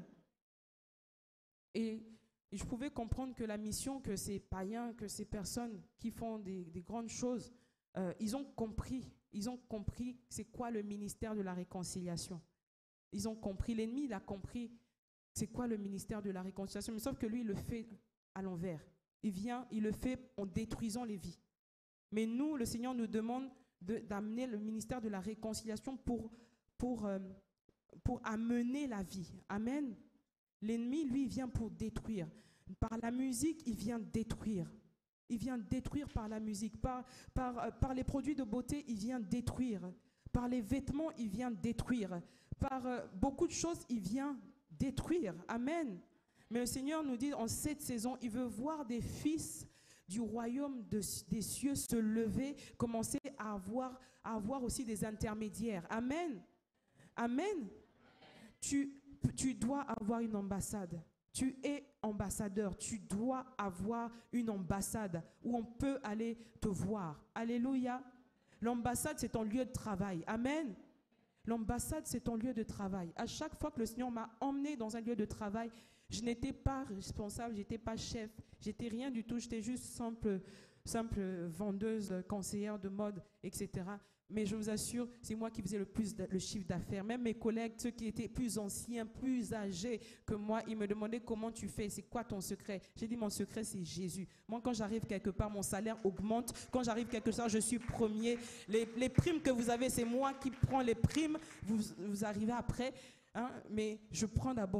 S1: Et je pouvais comprendre que la mission que ces païens, que ces personnes qui font des grandes choses, ils ont compris c'est quoi le ministère de la réconciliation. Ils ont compris, l'ennemi il a compris c'est quoi le ministère de la réconciliation, mais sauf que lui il le fait à l'envers. Il le fait en détruisant les vies. Mais nous, le Seigneur nous demande d'amener le ministère de la réconciliation pour amener la vie. Amen. L'ennemi, lui, il vient pour détruire. Par la musique, il vient détruire. Il vient détruire par la musique. Par les produits de beauté, il vient détruire. Par les vêtements, il vient détruire. Par beaucoup de choses, il vient détruire. Amen. Mais le Seigneur nous dit, en cette saison, il veut voir des fils du royaume des cieux se lever, commencer à avoir aussi des intermédiaires. Amen. Amen. Tu dois avoir une ambassade. Tu es ambassadeur. Tu dois avoir une ambassade où on peut aller te voir. Alléluia. L'ambassade, c'est ton lieu de travail. Amen. L'ambassade, c'est ton lieu de travail. À chaque fois que le Seigneur m'a emmené dans un lieu de travail, je n'étais pas responsable, je n'étais pas chef, j'étais rien du tout, j'étais juste simple vendeuse, conseillère de mode, etc. Mais je vous assure, c'est moi qui faisais le chiffre d'affaires. Même mes collègues, ceux qui étaient plus anciens, plus âgés que moi, ils me demandaient comment tu fais, c'est quoi ton secret? J'ai dit mon secret c'est Jésus. Moi quand j'arrive quelque part, mon salaire augmente. Quand j'arrive quelque part, je suis premier. Les primes que vous avez, c'est moi qui prends les primes. Vous arrivez après, hein, mais je prends d'abord.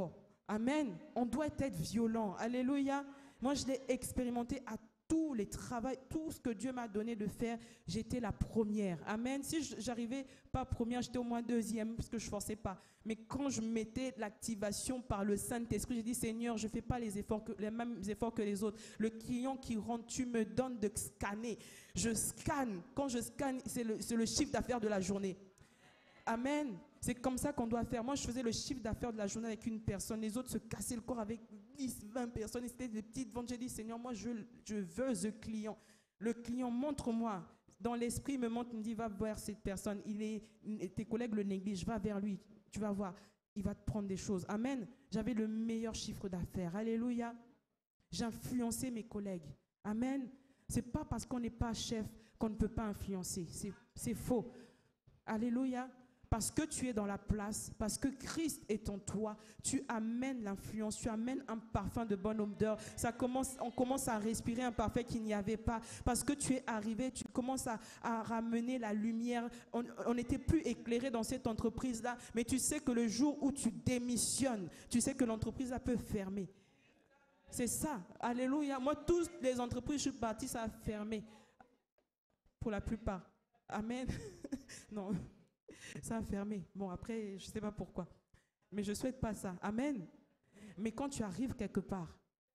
S1: Amen. On doit être violent. Alléluia. Moi, je l'ai expérimenté à tous les travaux, tout ce que Dieu m'a donné de faire, j'étais la première. Amen. Si j'arrivais pas première, j'étais au moins deuxième parce que je forçais pas. Mais quand je mettais l'activation par le Saint-Esprit, j'ai dit Seigneur, je fais pas les mêmes efforts que les autres. Le client qui rentre, tu me donnes de scanner. Je scanne. Quand je scanne, c'est le chiffre d'affaires de la journée. Amen. C'est comme ça qu'on doit faire. Moi, je faisais le chiffre d'affaires de la journée avec une personne. Les autres se cassaient le corps avec 10, 20 personnes. Et c'était des petites ventes. J'ai dit, Seigneur, moi, je veux ce client. Le client, montre-moi. Dans l'esprit, il me montre, il me dit, va vers cette personne. Tes collègues le négligent. Va vers lui. Tu vas voir. Il va te prendre des choses. Amen. J'avais le meilleur chiffre d'affaires. Alléluia. J'influençais mes collègues. Amen. Ce n'est pas parce qu'on n'est pas chef qu'on ne peut pas influencer. C'est faux. Alléluia. Parce que tu es dans la place, parce que Christ est en toi, tu amènes l'influence, tu amènes un parfum de bonne odeur. On commence à respirer un parfum qu'il n'y avait pas. Parce que tu es arrivé, tu commences à ramener la lumière. On n'était plus éclairé dans cette entreprise-là, mais tu sais que le jour où tu démissionnes, tu sais que l'entreprise peut fermer. C'est ça. Alléluia. Moi, toutes les entreprises, je suis partie, ça a fermé. Pour la plupart. Amen. Non. Ça a fermé. Bon, après, je ne sais pas pourquoi. Mais je ne souhaite pas ça. Amen. Mais quand tu arrives quelque part,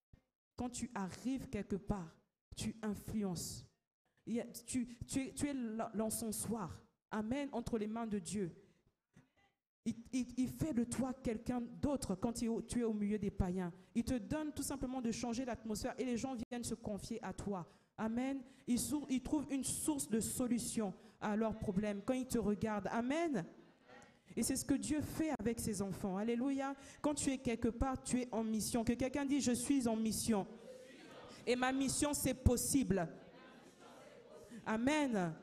S1: tu influences. Tu es l'encensoir. Amen. Entre les mains de Dieu. Il fait de toi quelqu'un d'autre quand tu es au milieu des païens. Il te donne tout simplement de changer l'atmosphère et les gens viennent se confier à toi. Amen. Ils trouvent une source de solution à leurs problèmes quand ils te regardent. Amen. Et c'est ce que Dieu fait avec ses enfants. Alléluia. Quand tu es quelque part, tu es en mission. Que quelqu'un dise, je suis en mission. Et ma mission, c'est possible. Amen.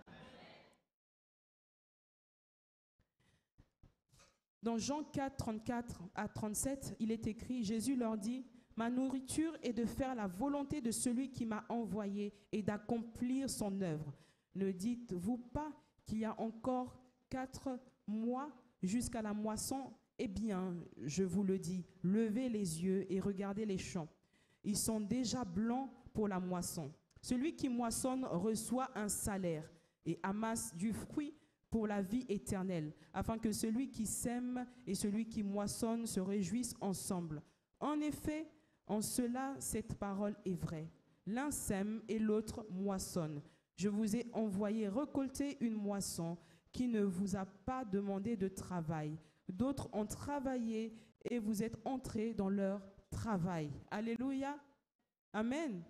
S1: Dans Jean 4, 34 à 37, il est écrit, Jésus leur dit, ma nourriture est de faire la volonté de celui qui m'a envoyé et d'accomplir son œuvre. Ne dites-vous pas qu'il y a encore 4 mois jusqu'à la moisson? Eh bien, je vous le dis, levez les yeux et regardez les champs. Ils sont déjà blancs pour la moisson. Celui qui moissonne reçoit un salaire et amasse du fruit pour la vie éternelle, afin que celui qui sème et celui qui moissonne se réjouissent ensemble. En effet, en cela, cette parole est vraie. L'un sème et l'autre moissonne. Je vous ai envoyé récolter une moisson qui ne vous a pas demandé de travail. D'autres ont travaillé et vous êtes entrés dans leur travail. Alléluia. Amen.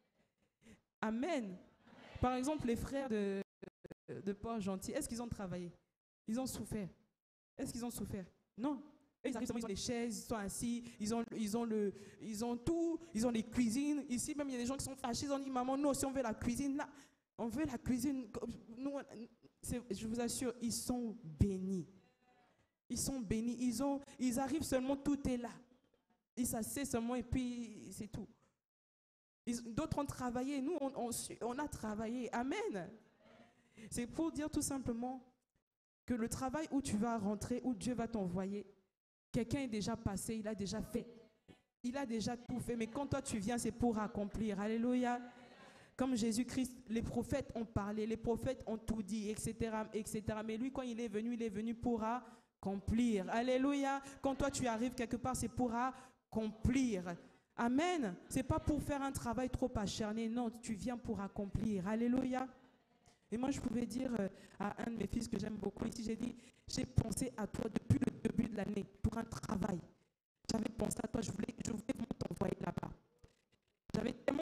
S1: Amen. Par exemple, les frères de Port-Gentil, est-ce qu'ils ont travaillé? Ils ont souffert. Est-ce qu'ils ont souffert? Non. Ils arrivent, ils ont des chaises, ils sont assis, ils ont tout, ils ont des cuisines. Ici, même, il y a des gens qui sont fâchés, ils ont dit, maman, nous aussi, on veut la cuisine là. On veut la cuisine. Nous, je vous assure, ils sont bénis. Ils sont bénis. Ils arrivent seulement, tout est là. Ils s'asseyent seulement et puis c'est tout. D'autres ont travaillé. Nous, on a travaillé. Amen. C'est pour dire tout simplement que le travail où tu vas rentrer, où Dieu va t'envoyer, quelqu'un est déjà passé, il a déjà fait. Il a déjà tout fait. Mais quand toi tu viens, c'est pour accomplir. Alléluia. Comme Jésus-Christ, les prophètes ont parlé, les prophètes ont tout dit, etc., etc. Mais lui, quand il est venu pour accomplir. Alléluia. Quand toi, tu arrives quelque part, c'est pour accomplir. Amen. Ce n'est pas pour faire un travail trop acharné. Non, tu viens pour accomplir. Alléluia. Et moi, je pouvais dire à un de mes fils que j'aime beaucoup ici, j'ai dit, j'ai pensé à toi depuis le début de l'année pour un travail. J'avais pensé à toi, je voulais vraiment t'envoyer là-bas. J'avais tellement...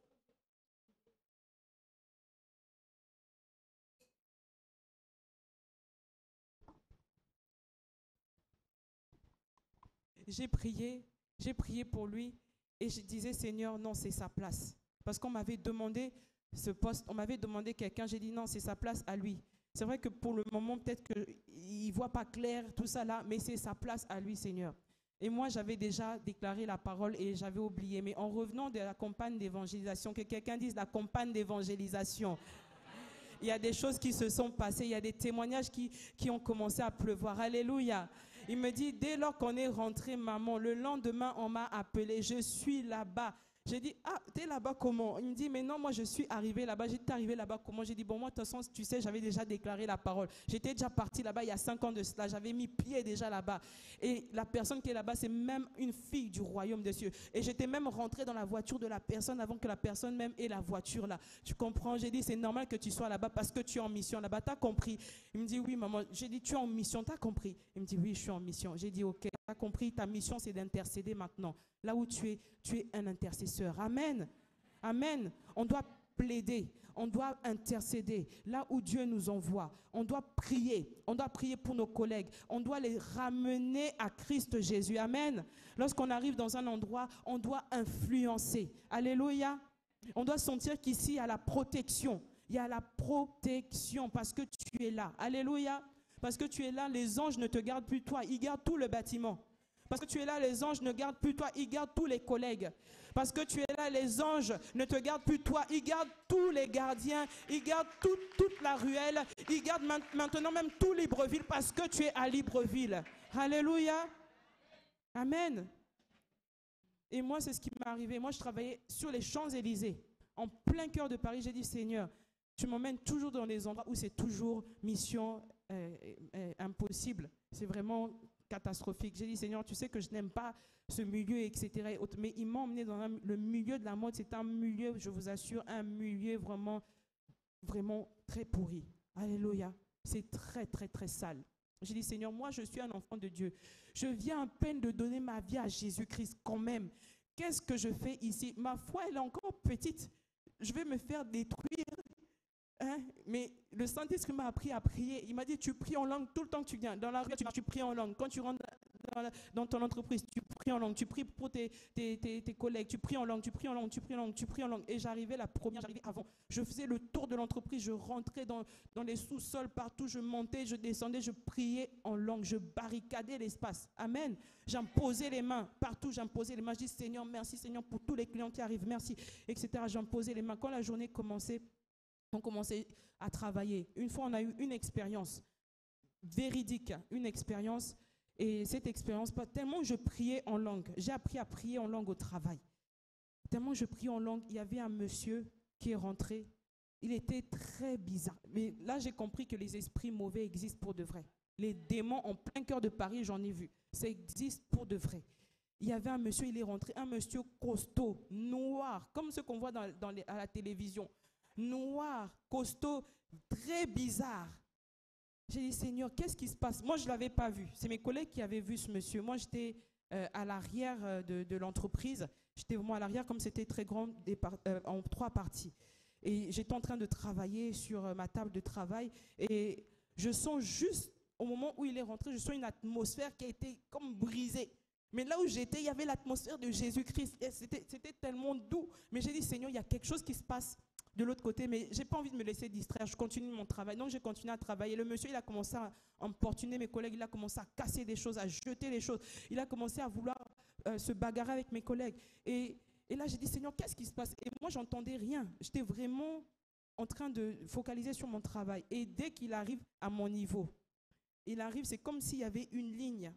S1: J'ai prié pour lui et je disais, Seigneur, non, c'est sa place. Parce qu'on m'avait demandé ce poste, on m'avait demandé quelqu'un, j'ai dit non, c'est sa place à lui. C'est vrai que pour le moment, peut-être qu'il ne voit pas clair, tout ça là, mais c'est sa place à lui, Seigneur. Et moi, j'avais déjà déclaré la parole et j'avais oublié. Mais en revenant de la campagne d'évangélisation, que quelqu'un dise la campagne d'évangélisation, il y a des choses qui se sont passées, il y a des témoignages qui ont commencé à pleuvoir. Alléluia. Il me dit, dès lors qu'on est rentré, maman, le lendemain, on m'a appelé, je suis là-bas. J'ai dit, ah, t'es là-bas comment? Il me dit, mais non, moi je suis arrivé là-bas. J'ai dit, t'es arrivé là-bas comment? J'ai dit, bon, moi de toute façon, tu sais, j'avais déjà déclaré la parole. J'étais déjà parti là-bas il y a 5 ans de cela. J'avais mis pied déjà là-bas. Et la personne qui est là-bas, c'est même une fille du royaume des cieux. Et j'étais même rentré dans la voiture de la personne avant que la personne même ait la voiture là. Tu comprends? J'ai dit, c'est normal que tu sois là-bas parce que tu es en mission là-bas. T'as compris? Il me dit, oui, maman. J'ai dit, tu es en mission, t'as compris? Il me dit, oui, je suis en mission. J'ai dit, ok, t'as compris, ta mission, c'est d'intercéder maintenant. Là où tu es un intercesseur. Amen. Amen. On doit plaider, on doit intercéder. Là où Dieu nous envoie, on doit prier. On doit prier pour nos collègues. On doit les ramener à Christ Jésus. Amen. Lorsqu'on arrive dans un endroit, on doit influencer. Alléluia. On doit sentir qu'ici, il y a la protection. Il y a la protection parce que tu es là. Alléluia. Parce que tu es là, les anges ne te gardent plus toi. Ils gardent tout le bâtiment. Parce que tu es là, les anges ne gardent plus toi, ils gardent tous les collègues. Parce que tu es là, les anges ne te gardent plus toi, ils gardent tous les gardiens, ils gardent toute la ruelle, ils gardent maintenant même tout Libreville parce que tu es à Libreville. Alléluia. Amen. Et moi, c'est ce qui m'est arrivé. Moi, je travaillais sur les Champs-Élysées, en plein cœur de Paris. J'ai dit, Seigneur, tu m'emmènes toujours dans des endroits où c'est toujours mission impossible. C'est vraiment catastrophique. J'ai dit, Seigneur, tu sais que je n'aime pas ce milieu, etc. Mais il m'a emmené dans le milieu de la mode. C'est un milieu, je vous assure, un milieu vraiment, vraiment très pourri. Alléluia. C'est très, très, très sale. J'ai dit, Seigneur, moi, je suis un enfant de Dieu. Je viens à peine de donner ma vie à Jésus-Christ quand même. Qu'est-ce que je fais ici? Ma foi, elle est encore petite. Je vais me faire détruire. Hein? Mais le Saint-Esprit m'a appris à prier. Il m'a dit, tu pries en langue tout le temps que tu viens. Dans la rue, tu pries en langue. Quand tu rentres dans ton entreprise, tu pries en langue. Tu pries pour tes collègues. Tu pries en langue, tu pries en langue, tu pries en langue, tu pries en langue. Et j'arrivais avant. Je faisais le tour de l'entreprise. Je rentrais dans les sous-sols partout. Je montais, je descendais, je priais en langue. Je barricadais l'espace. Amen. J'imposais les mains. Partout, j'imposais les mains. Je dis, Seigneur, merci Seigneur pour tous les clients qui arrivent. Merci, etc. J'imposais les mains. Quand la journée commençait, on commençait à travailler. Une fois, on a eu une expérience véridique, une expérience. Et cette expérience, tellement je priais en langue, j'ai appris à prier en langue au travail. Tellement je priais en langue, il y avait un monsieur qui est rentré. Il était très bizarre. Mais là, j'ai compris que les esprits mauvais existent pour de vrai. Les démons en plein cœur de Paris, j'en ai vu. Ça existe pour de vrai. Il y avait un monsieur, il est rentré, un monsieur costaud, noir, comme ce qu'on voit à la télévision. Noir, costaud, très bizarre. J'ai dit, Seigneur, qu'est-ce qui se passe? Moi, je ne l'avais pas vu. C'est mes collègues qui avaient vu ce monsieur. Moi, j'étais à l'arrière de l'entreprise. J'étais vraiment à l'arrière, comme c'était très grand, en 3 parties. Et j'étais en train de travailler sur ma table de travail. Et je sens juste, au moment où il est rentré, je sens une atmosphère qui a été comme brisée. Mais là où j'étais, il y avait l'atmosphère de Jésus-Christ. C'était tellement doux. Mais j'ai dit, Seigneur, il y a quelque chose qui se passe de l'autre côté, mais je n'ai pas envie de me laisser distraire. Je continue mon travail. Donc, j'ai continué à travailler. Le monsieur, il a commencé à importuner mes collègues. Il a commencé à casser des choses, à jeter des choses. Il a commencé à vouloir se bagarrer avec mes collègues. Et là, j'ai dit, Seigneur, qu'est-ce qui se passe? Et moi, j'entendais rien. J'étais vraiment en train de focaliser sur mon travail. Et dès qu'il arrive à mon niveau, il arrive, c'est comme s'il y avait une ligne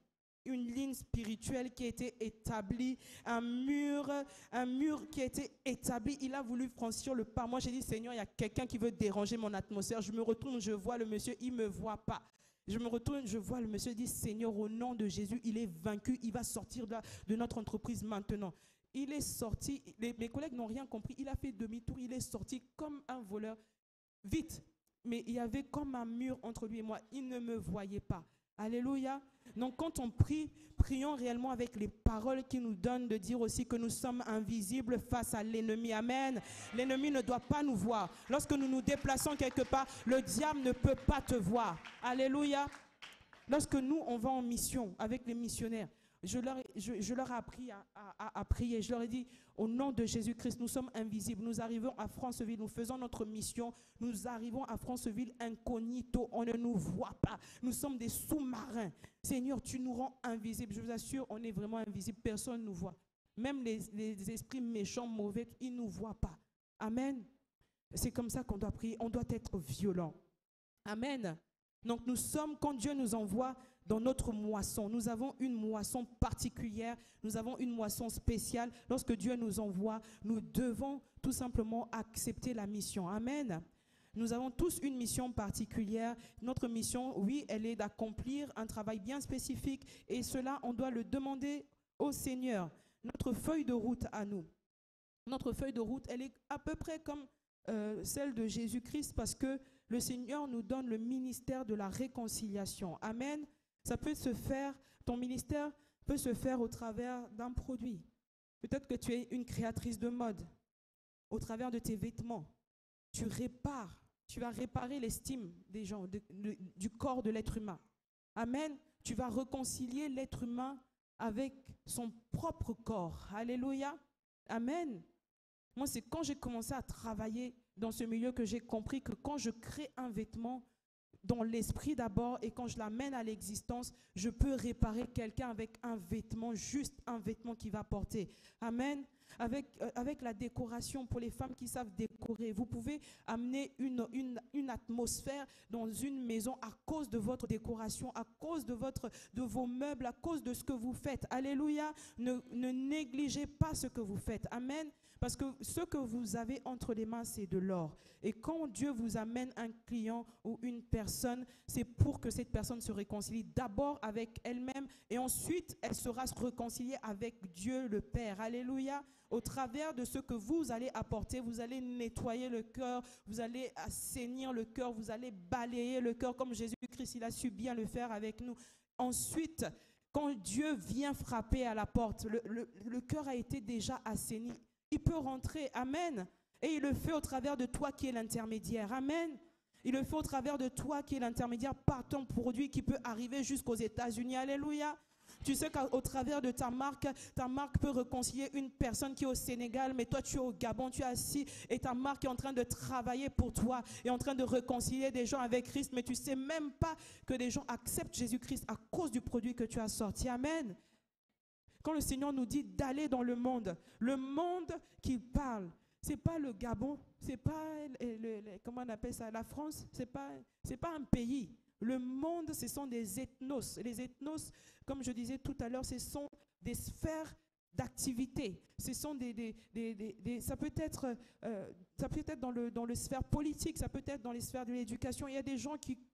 S1: spirituelle qui a été établie, un mur qui a été établi. Il a voulu franchir le pas. Moi, j'ai dit, Seigneur, il y a quelqu'un qui veut déranger mon atmosphère. Je me retourne, je vois le monsieur, il ne me voit pas. Je me retourne, je vois le monsieur, dit, Seigneur, au nom de Jésus, il est vaincu, il va sortir de notre entreprise maintenant. Il est sorti, mes collègues n'ont rien compris, il a fait demi-tour, il est sorti comme un voleur, vite. Mais il y avait comme un mur entre lui et moi, il ne me voyait pas. Alléluia. Donc quand on prie, prions réellement avec les paroles qui nous donnent de dire aussi que nous sommes invisibles face à l'ennemi. Amen. L'ennemi ne doit pas nous voir. Lorsque nous nous déplaçons quelque part, le diable ne peut pas te voir. Alléluia. Lorsque nous, on va en mission avec les missionnaires, je leur ai appris à prier. Je leur ai dit, au nom de Jésus-Christ, nous sommes invisibles. Nous arrivons à Franceville, nous faisons notre mission. Nous arrivons à Franceville incognito. On ne nous voit pas. Nous sommes des sous-marins. Seigneur, tu nous rends invisibles. Je vous assure, on est vraiment invisibles. Personne ne nous voit. Même les esprits méchants, mauvais, ils ne nous voient pas. Amen. C'est comme ça qu'on doit prier. On doit être violent. Amen. Donc nous sommes, quand Dieu nous envoie dans notre moisson, nous avons une moisson particulière, nous avons une moisson spéciale. Lorsque Dieu nous envoie, nous devons tout simplement accepter la mission. Amen. Nous avons tous une mission particulière. Notre mission, oui, elle est d'accomplir un travail bien spécifique et cela, on doit le demander au Seigneur. Notre feuille de route à nous. Notre feuille de route, elle est à peu près comme celle de Jésus-Christ parce que le Seigneur nous donne le ministère de la réconciliation. Amen. Ça peut se faire, ton ministère peut se faire au travers d'un produit. Peut-être que tu es une créatrice de mode. Au travers de tes vêtements, tu vas réparer l'estime des gens, du corps de l'être humain. Amen. Tu vas réconcilier l'être humain avec son propre corps. Alléluia. Amen. Moi, c'est quand j'ai commencé à travailler dans ce milieu que j'ai compris que quand je crée un vêtement, dans l'esprit d'abord, et quand je l'amène à l'existence, je peux réparer quelqu'un avec un vêtement, juste un vêtement qu'il va porter. Amen. Avec la décoration, pour les femmes qui savent décorer, vous pouvez amener une atmosphère dans une maison à cause de votre décoration, à cause de vos meubles, à cause de ce que vous faites. Alléluia. Ne négligez pas ce que vous faites. Amen. Parce que ce que vous avez entre les mains, c'est de l'or. Et quand Dieu vous amène un client ou une personne, c'est pour que cette personne se réconcilie d'abord avec elle-même et ensuite elle sera réconciliée avec Dieu le Père. Alléluia. Au travers de ce que vous allez apporter, vous allez nettoyer le cœur, vous allez assainir le cœur, vous allez balayer le cœur comme Jésus-Christ, il a su bien le faire avec nous. Ensuite, quand Dieu vient frapper à la porte, le cœur a été déjà assaini. Il peut rentrer, amen. Et il le fait au travers de toi qui es l'intermédiaire, amen. Il le fait au travers de toi qui es l'intermédiaire par ton produit qui peut arriver jusqu'aux États-Unis, alléluia. Tu sais qu'au travers de ta marque peut réconcilier une personne qui est au Sénégal, mais toi tu es au Gabon, tu es assis et ta marque est en train de travailler pour toi, est en train de réconcilier des gens avec Christ, mais tu ne sais même pas que des gens acceptent Jésus-Christ à cause du produit que tu as sorti, amen. Quand le Seigneur nous dit d'aller dans le monde qu'il parle, ce n'est pas le Gabon, ce n'est pas, comment on appelle ça, la France, ce n'est pas un pays. Le monde, ce sont des ethnos. Les ethnos, comme je disais tout à l'heure, ce sont des sphères d'activité. Ce sont ça peut être dans le sphère politique, ça peut être dans les sphères de l'éducation. Il y a des gens qui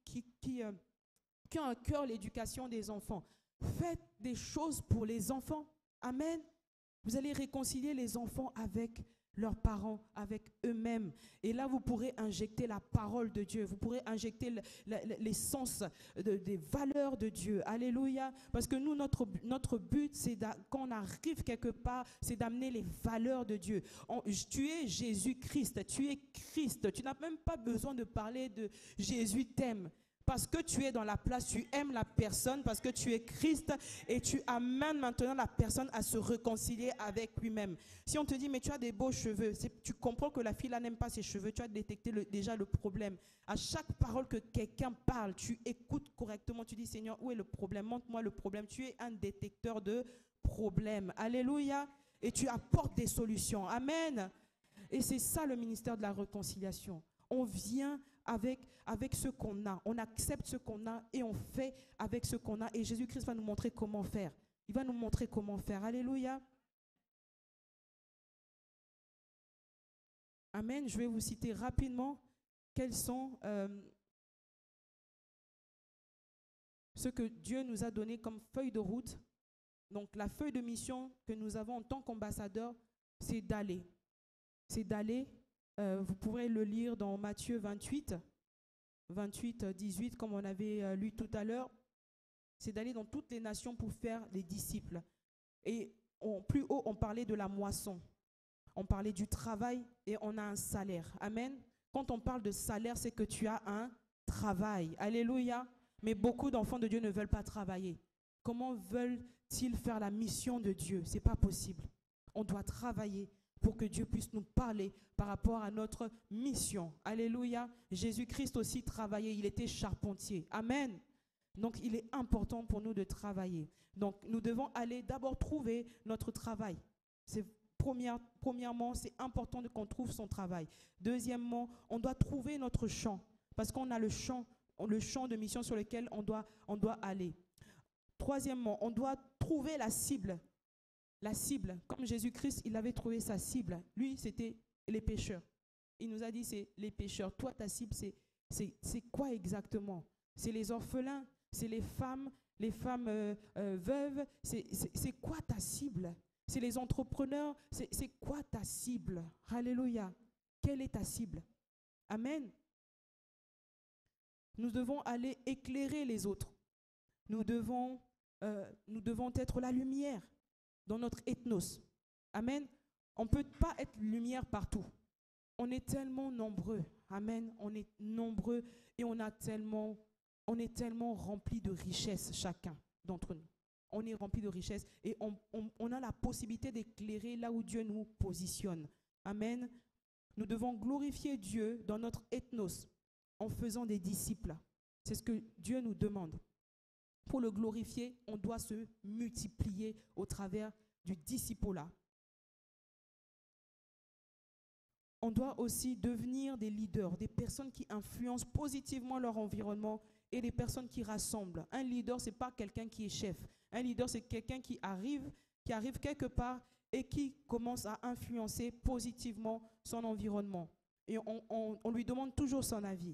S1: ont à cœur l'éducation des enfants. Faites des choses pour les enfants. Amen. Vous allez réconcilier les enfants avec leurs parents, avec eux-mêmes. Et là, vous pourrez injecter la parole de Dieu. Vous pourrez injecter l'essence des valeurs de Dieu. Alléluia. Parce que nous, notre but, c'est quand on arrive quelque part, c'est d'amener les valeurs de Dieu. Tu es Jésus-Christ. Tu es Christ. Tu n'as même pas besoin de parler de Jésus t'aime. Parce que tu es dans la place, tu aimes la personne, parce que tu es Christ et tu amènes maintenant la personne à se réconcilier avec lui-même. Si on te dit, mais tu as des beaux cheveux, tu comprends que la fille là n'aime pas ses cheveux, tu as détecté déjà le problème. À chaque parole que quelqu'un parle, tu écoutes correctement, tu dis, Seigneur, où est le problème? Montre-moi le problème. Tu es un détecteur de problèmes. Alléluia. Et tu apportes des solutions. Amen. Et c'est ça le ministère de la réconciliation. On vient avec ce qu'on a. On accepte ce qu'on a et on fait avec ce qu'on a. Et Jésus-Christ va nous montrer comment faire. Il va nous montrer comment faire. Alléluia. Amen. Je vais vous citer rapidement quels sont ce que Dieu nous a donné comme feuille de route. Donc la feuille de mission que nous avons en tant qu'ambassadeurs, c'est d'aller. C'est d'aller. Vous pourrez le lire dans Matthieu 28, 18, comme on avait lu tout à l'heure. C'est d'aller dans toutes les nations pour faire les disciples. Et plus haut, on parlait de la moisson. On parlait du travail et on a un salaire. Amen. Quand on parle de salaire, c'est que tu as un travail. Alléluia. Mais beaucoup d'enfants de Dieu ne veulent pas travailler. Comment veulent-ils faire la mission de Dieu? Ce n'est pas possible. On doit travailler pour que Dieu puisse nous parler par rapport à notre mission. Alléluia. Jésus-Christ aussi travaillait, il était charpentier. Amen. Donc, il est important pour nous de travailler. Donc, nous devons aller d'abord trouver notre travail. Premièrement, c'est important qu'on trouve son travail. Deuxièmement, on doit trouver notre champ. Parce qu'on a le champ le champ de mission sur lequel on doit aller. Troisièmement, on doit trouver la cible. La cible, comme Jésus-Christ, il avait trouvé sa cible. Lui, c'était les pécheurs. Il nous a dit, c'est les pécheurs. Toi, ta cible, c'est quoi exactement? C'est les orphelins, c'est les femmes veuves. C'est quoi ta cible? C'est les entrepreneurs. C'est quoi ta cible? Alléluia. Quelle est ta cible? Amen. Nous devons aller éclairer les autres. Nous devons être la lumière dans notre ethnos. Amen. On ne peut pas être lumière partout. On est tellement nombreux. Amen. On est nombreux et on est tellement remplis de richesses, chacun d'entre nous. On est remplis de richesses et on a la possibilité d'éclairer là où Dieu nous positionne. Amen. Nous devons glorifier Dieu dans notre ethnos en faisant des disciples. C'est ce que Dieu nous demande. Pour le glorifier, on doit se multiplier au travers du discipulat. On doit aussi devenir des leaders, des personnes qui influencent positivement leur environnement et des personnes qui rassemblent. Un leader, ce n'est pas quelqu'un qui est chef. Un leader, c'est quelqu'un qui arrive quelque part et qui commence à influencer positivement son environnement. Et on lui demande toujours son avis.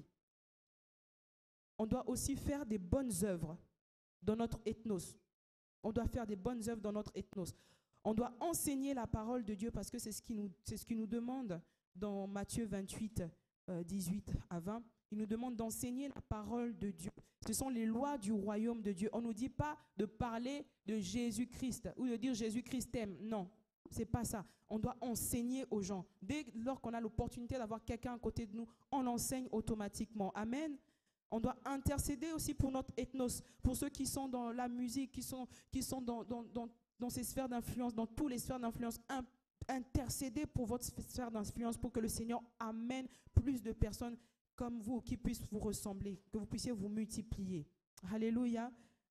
S1: On doit aussi faire des bonnes œuvres dans notre ethnos. On doit faire des bonnes œuvres dans notre ethnos. On doit enseigner la parole de Dieu parce que c'est ce qu'il nous demande dans Matthieu 28, 18 à 20. Il nous demande d'enseigner la parole de Dieu. Ce sont les lois du royaume de Dieu. On ne nous dit pas de parler de Jésus-Christ ou de dire Jésus-Christ t'aime. Non, ce n'est pas ça. On doit enseigner aux gens. Dès lors qu'on a l'opportunité d'avoir quelqu'un à côté de nous, on enseigne automatiquement. Amen. On doit intercéder aussi pour notre ethnos, pour ceux qui sont dans la musique, qui sont dans ces sphères d'influence, dans toutes les sphères d'influence. Intercédez pour votre sphère d'influence pour que le Seigneur amène plus de personnes comme vous qui puissent vous ressembler, que vous puissiez vous multiplier. Alléluia.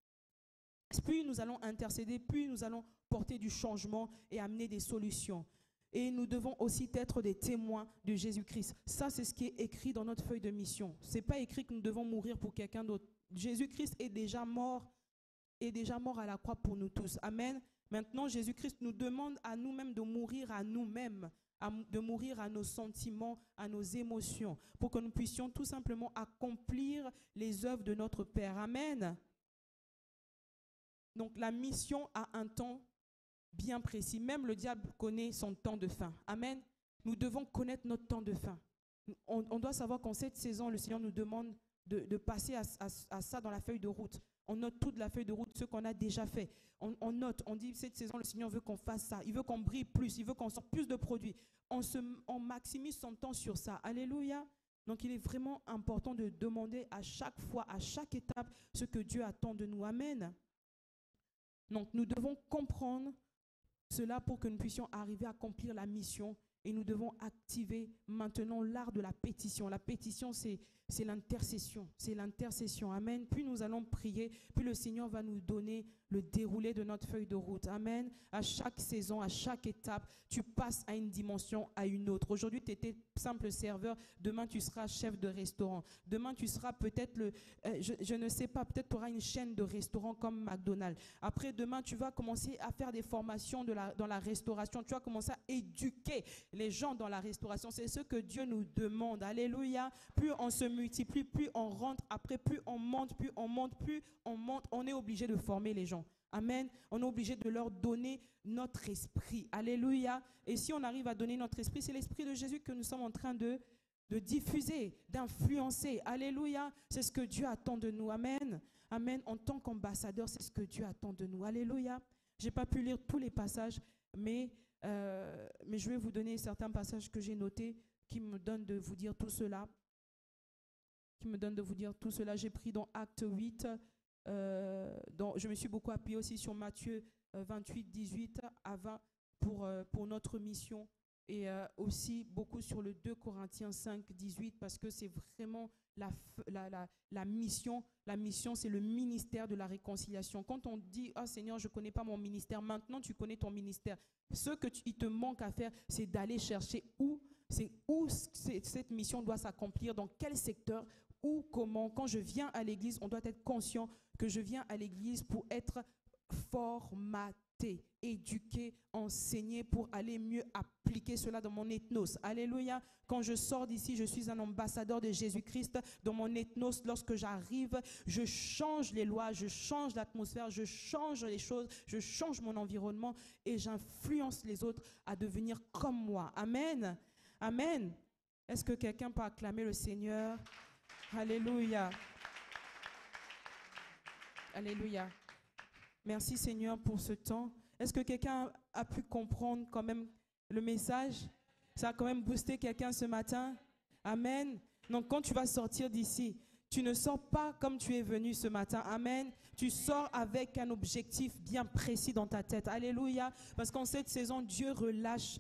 S1: Puis nous allons intercéder, puis nous allons porter du changement et amener des solutions. Et nous devons aussi être des témoins de Jésus-Christ. Ça, c'est ce qui est écrit dans notre feuille de mission. Ce n'est pas écrit que nous devons mourir pour quelqu'un d'autre. Jésus-Christ est déjà mort à la croix pour nous tous. Amen. Maintenant, Jésus-Christ nous demande à nous-mêmes de mourir à nous-mêmes, de mourir à nos sentiments, à nos émotions, pour que nous puissions tout simplement accomplir les œuvres de notre Père. Amen. Donc, la mission a un temps bien précis. Même le diable connaît son temps de fin. Amen. Nous devons connaître notre temps de fin. On doit savoir qu'en cette saison, le Seigneur nous demande de passer à ça dans la feuille de route. On note toute la feuille de route, ce qu'on a déjà fait. On note, on dit, cette saison, le Seigneur veut qu'on fasse ça. Il veut qu'on brille plus, il veut qu'on sorte plus de produits. On maximise son temps sur ça. Alléluia. Donc, il est vraiment important de demander à chaque fois, à chaque étape, ce que Dieu attend de nous. Amen. Donc, nous devons comprendre cela pour que nous puissions arriver à accomplir la mission. Et nous devons activer maintenant l'art de la pétition. La pétition, c'est l'intercession. C'est l'intercession. Amen. Puis nous allons prier. Puis le Seigneur va nous donner le déroulé de notre feuille de route. Amen. À chaque saison, à chaque étape, tu passes à une dimension, à une autre. Aujourd'hui, tu étais simple serveur. Demain, tu seras chef de restaurant. Demain, tu seras peut-être je ne sais pas, peut-être tu auras une chaîne de restaurants comme McDonald's. Après, demain, tu vas commencer à faire des formations dans la restauration. Tu vas commencer à éduquer les gens dans la restauration. C'est ce que Dieu nous demande. Alléluia. Plus on se multiplie, plus on rentre. Après, plus on monte, plus on monte, plus on monte. On est obligé de former les gens. Amen. On est obligé de leur donner notre esprit. Alléluia. Et si on arrive à donner notre esprit, c'est l'esprit de Jésus que nous sommes en train de diffuser, d'influencer. Alléluia. C'est ce que Dieu attend de nous. Amen. Amen. En tant qu'ambassadeur, c'est ce que Dieu attend de nous. Alléluia. Je n'ai pas pu lire tous les passages, mais je vais vous donner certains passages que j'ai notés qui me donnent de vous dire tout cela. J'ai pris dans Acte 8. Je me suis beaucoup appuyé aussi sur Matthieu 28, 18 à 20 pour notre mission. Et aussi beaucoup sur le 2 Corinthiens 5, 18 parce que c'est vraiment la mission. La mission, c'est le ministère de la réconciliation. Quand on dit « Oh Seigneur, je ne connais pas mon ministère », maintenant tu connais ton ministère. Ce qu'il te manque à faire, c'est d'aller chercher où c'est où cette mission doit s'accomplir, dans quel secteur, où, comment. Quand je viens à l'église, on doit être conscient que je viens à l'église pour être formaté, éduqué, enseigné, pour aller mieux appliquer cela dans mon ethnos. Alléluia. Quand je sors d'ici, je suis un ambassadeur de Jésus-Christ. Dans mon ethnos, lorsque j'arrive, je change les lois, je change l'atmosphère, je change les choses, je change mon environnement et j'influence les autres à devenir comme moi. Amen. Amen. Est-ce que quelqu'un peut acclamer le Seigneur? Alléluia. Alléluia. Merci Seigneur pour ce temps. Est-ce que quelqu'un a pu comprendre quand même le message? Ça a quand même boosté quelqu'un ce matin? Amen. Donc quand tu vas sortir d'ici, tu ne sors pas comme tu es venu ce matin. Amen. Tu sors avec un objectif bien précis dans ta tête. Alléluia. Parce qu'en cette saison, Dieu relâche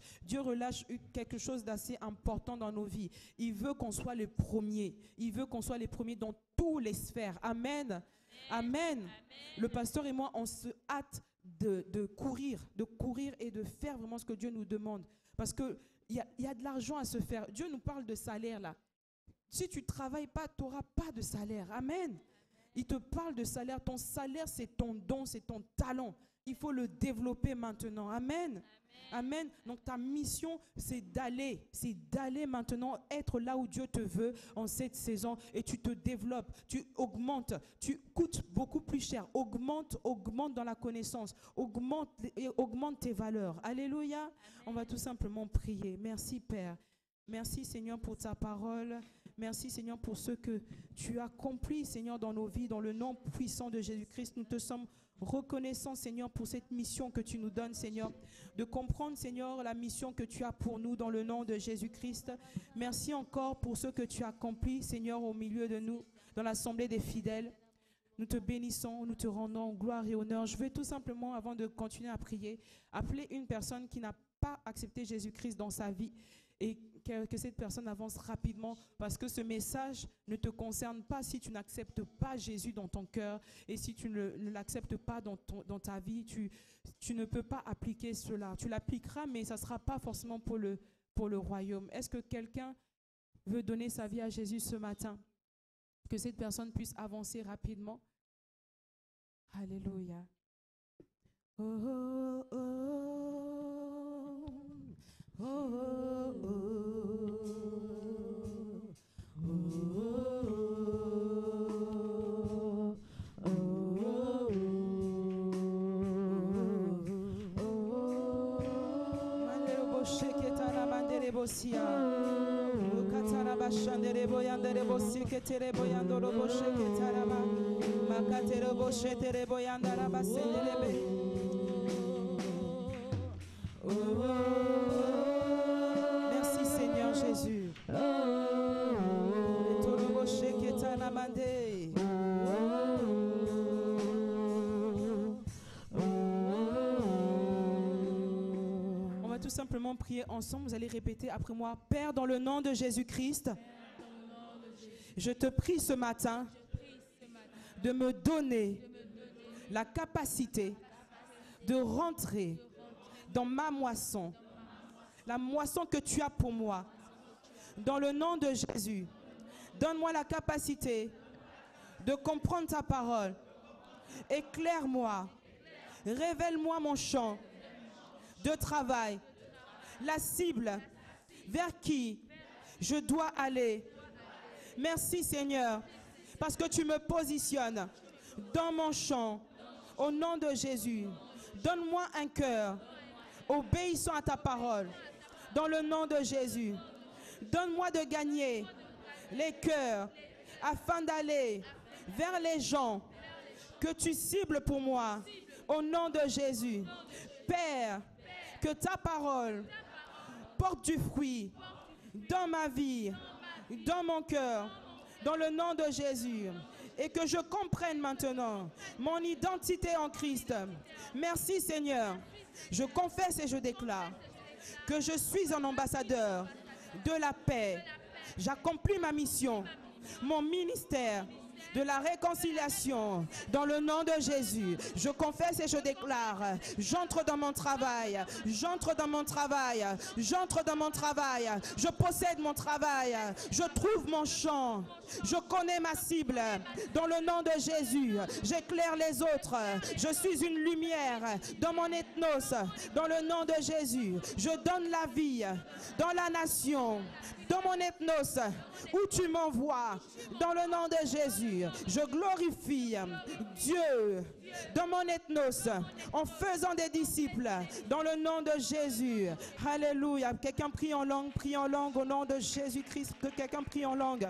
S1: quelque chose d'assez important dans nos vies. Il veut qu'on soit les premiers. Il veut qu'on soit les premiers dans toutes les sphères. Amen. Amen. Le pasteur et moi, on se hâte de courir et de faire vraiment ce que Dieu nous demande. Parce qu'il y a de l'argent à se faire. Dieu nous parle de salaire là. Si tu ne travailles pas, tu n'auras pas de salaire. Amen. Il te parle de salaire. Ton salaire, c'est ton don, c'est ton talent. Il faut le développer maintenant. Amen. Amen. Donc ta mission, c'est d'aller maintenant être là où Dieu te veut en cette saison et tu te développes, tu augmentes, tu coûtes beaucoup plus cher, augmente dans la connaissance, augmente tes valeurs. Alléluia. Amen. On va tout simplement prier. Merci Père. Merci Seigneur pour ta parole. Merci Seigneur pour ce que tu as accompli Seigneur dans nos vies, dans le nom puissant de Jésus-Christ. Nous te sommes reconnaissants Seigneur pour cette mission que tu nous donnes Seigneur, de comprendre Seigneur la mission que tu as pour nous dans le nom de Jésus-Christ. Merci encore pour ce que tu as accompli Seigneur au milieu de nous, dans l'assemblée des fidèles. Nous te bénissons, nous te rendons gloire et honneur. Je vais tout simplement, avant de continuer à prier, appeler une personne qui n'a pas accepté Jésus-Christ dans sa vie et que cette personne avance rapidement parce que ce message ne te concerne pas si tu n'acceptes pas Jésus dans ton cœur et si tu ne l'acceptes pas dans ta vie, tu ne peux pas appliquer cela. Tu l'appliqueras mais ça ne sera pas forcément pour le royaume. Est-ce que quelqu'un veut donner sa vie à Jésus ce matin? Que cette personne puisse avancer rapidement. Alléluia. Oh, oh, oh, oh, oh, oh. Merci Seigneur Jésus. On va tout simplement prier ensemble. Vous allez répéter après moi. Père, dans le nom de Jésus-Christ, je te prie ce matin de me donner la capacité de rentrer dans ma moisson, la moisson que tu as pour moi. Dans le nom de Jésus, donne-moi la capacité de comprendre ta parole. Éclaire-moi, révèle-moi mon champ de travail, la cible vers qui je dois aller. Merci Seigneur, parce que tu me positionnes dans mon champ. Au nom de Jésus, donne-moi un cœur obéissant à ta parole. Dans le nom de Jésus, donne-moi de gagner les cœurs afin d'aller vers les gens que tu cibles pour moi. Au nom de Jésus, Père, que ta parole porte du fruit dans ma vie, dans mon cœur, dans le nom de Jésus. Et que je comprenne maintenant mon identité en Christ. Merci Seigneur. Je confesse et je déclare que je suis un ambassadeur de la paix. J'accomplis ma mission, mon ministère de la réconciliation dans le nom de Jésus. Je confesse et je déclare, j'entre dans mon travail, j'entre dans mon travail, j'entre dans mon travail, je possède mon travail, je trouve mon champ, je connais ma cible. Dans le nom de Jésus, j'éclaire les autres, je suis une lumière dans mon ethnos. Dans le nom de Jésus, je donne la vie dans la nation, dans mon ethnos, où tu m'envoies. Dans le nom de Jésus, je glorifie Dieu dans mon ethnos, en faisant des disciples, dans le nom de Jésus. Alléluia. Quelqu'un prie en langue au nom de Jésus-Christ. Que quelqu'un prie en langue.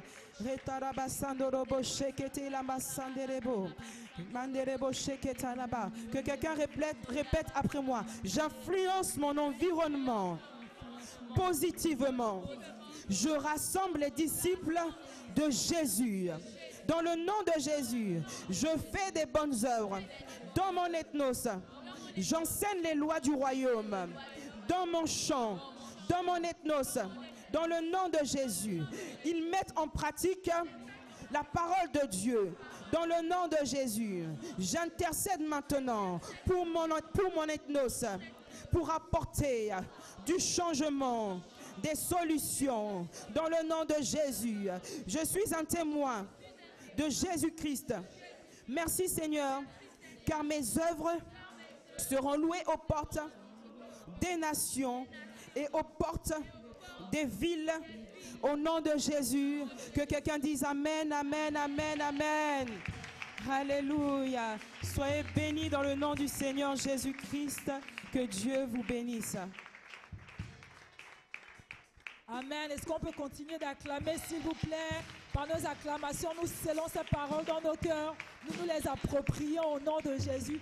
S1: Que quelqu'un répète après moi. J'influence mon environnement positivement. Je rassemble les disciples de Jésus. Dans le nom de Jésus, je fais des bonnes œuvres. Dans mon ethnos, j'enseigne les lois du royaume. Dans mon champ, dans mon ethnos, dans le nom de Jésus, ils mettent en pratique la parole de Dieu. Dans le nom de Jésus, j'intercède maintenant pour mon ethnos, pour apporter du changement, des solutions. Dans le nom de Jésus, je suis un témoin de Jésus-Christ. Merci Seigneur, car mes œuvres seront louées aux portes des nations et aux portes des villes. Au nom de Jésus, que quelqu'un dise Amen, Amen, Amen, Amen. Alléluia. Soyez bénis dans le nom du Seigneur Jésus-Christ. Que Dieu vous bénisse.
S2: Amen. Est-ce qu'on peut continuer d'acclamer, s'il vous plaît? Par nos acclamations, nous scellons ces paroles dans nos cœurs. Nous nous les approprions au nom de Jésus.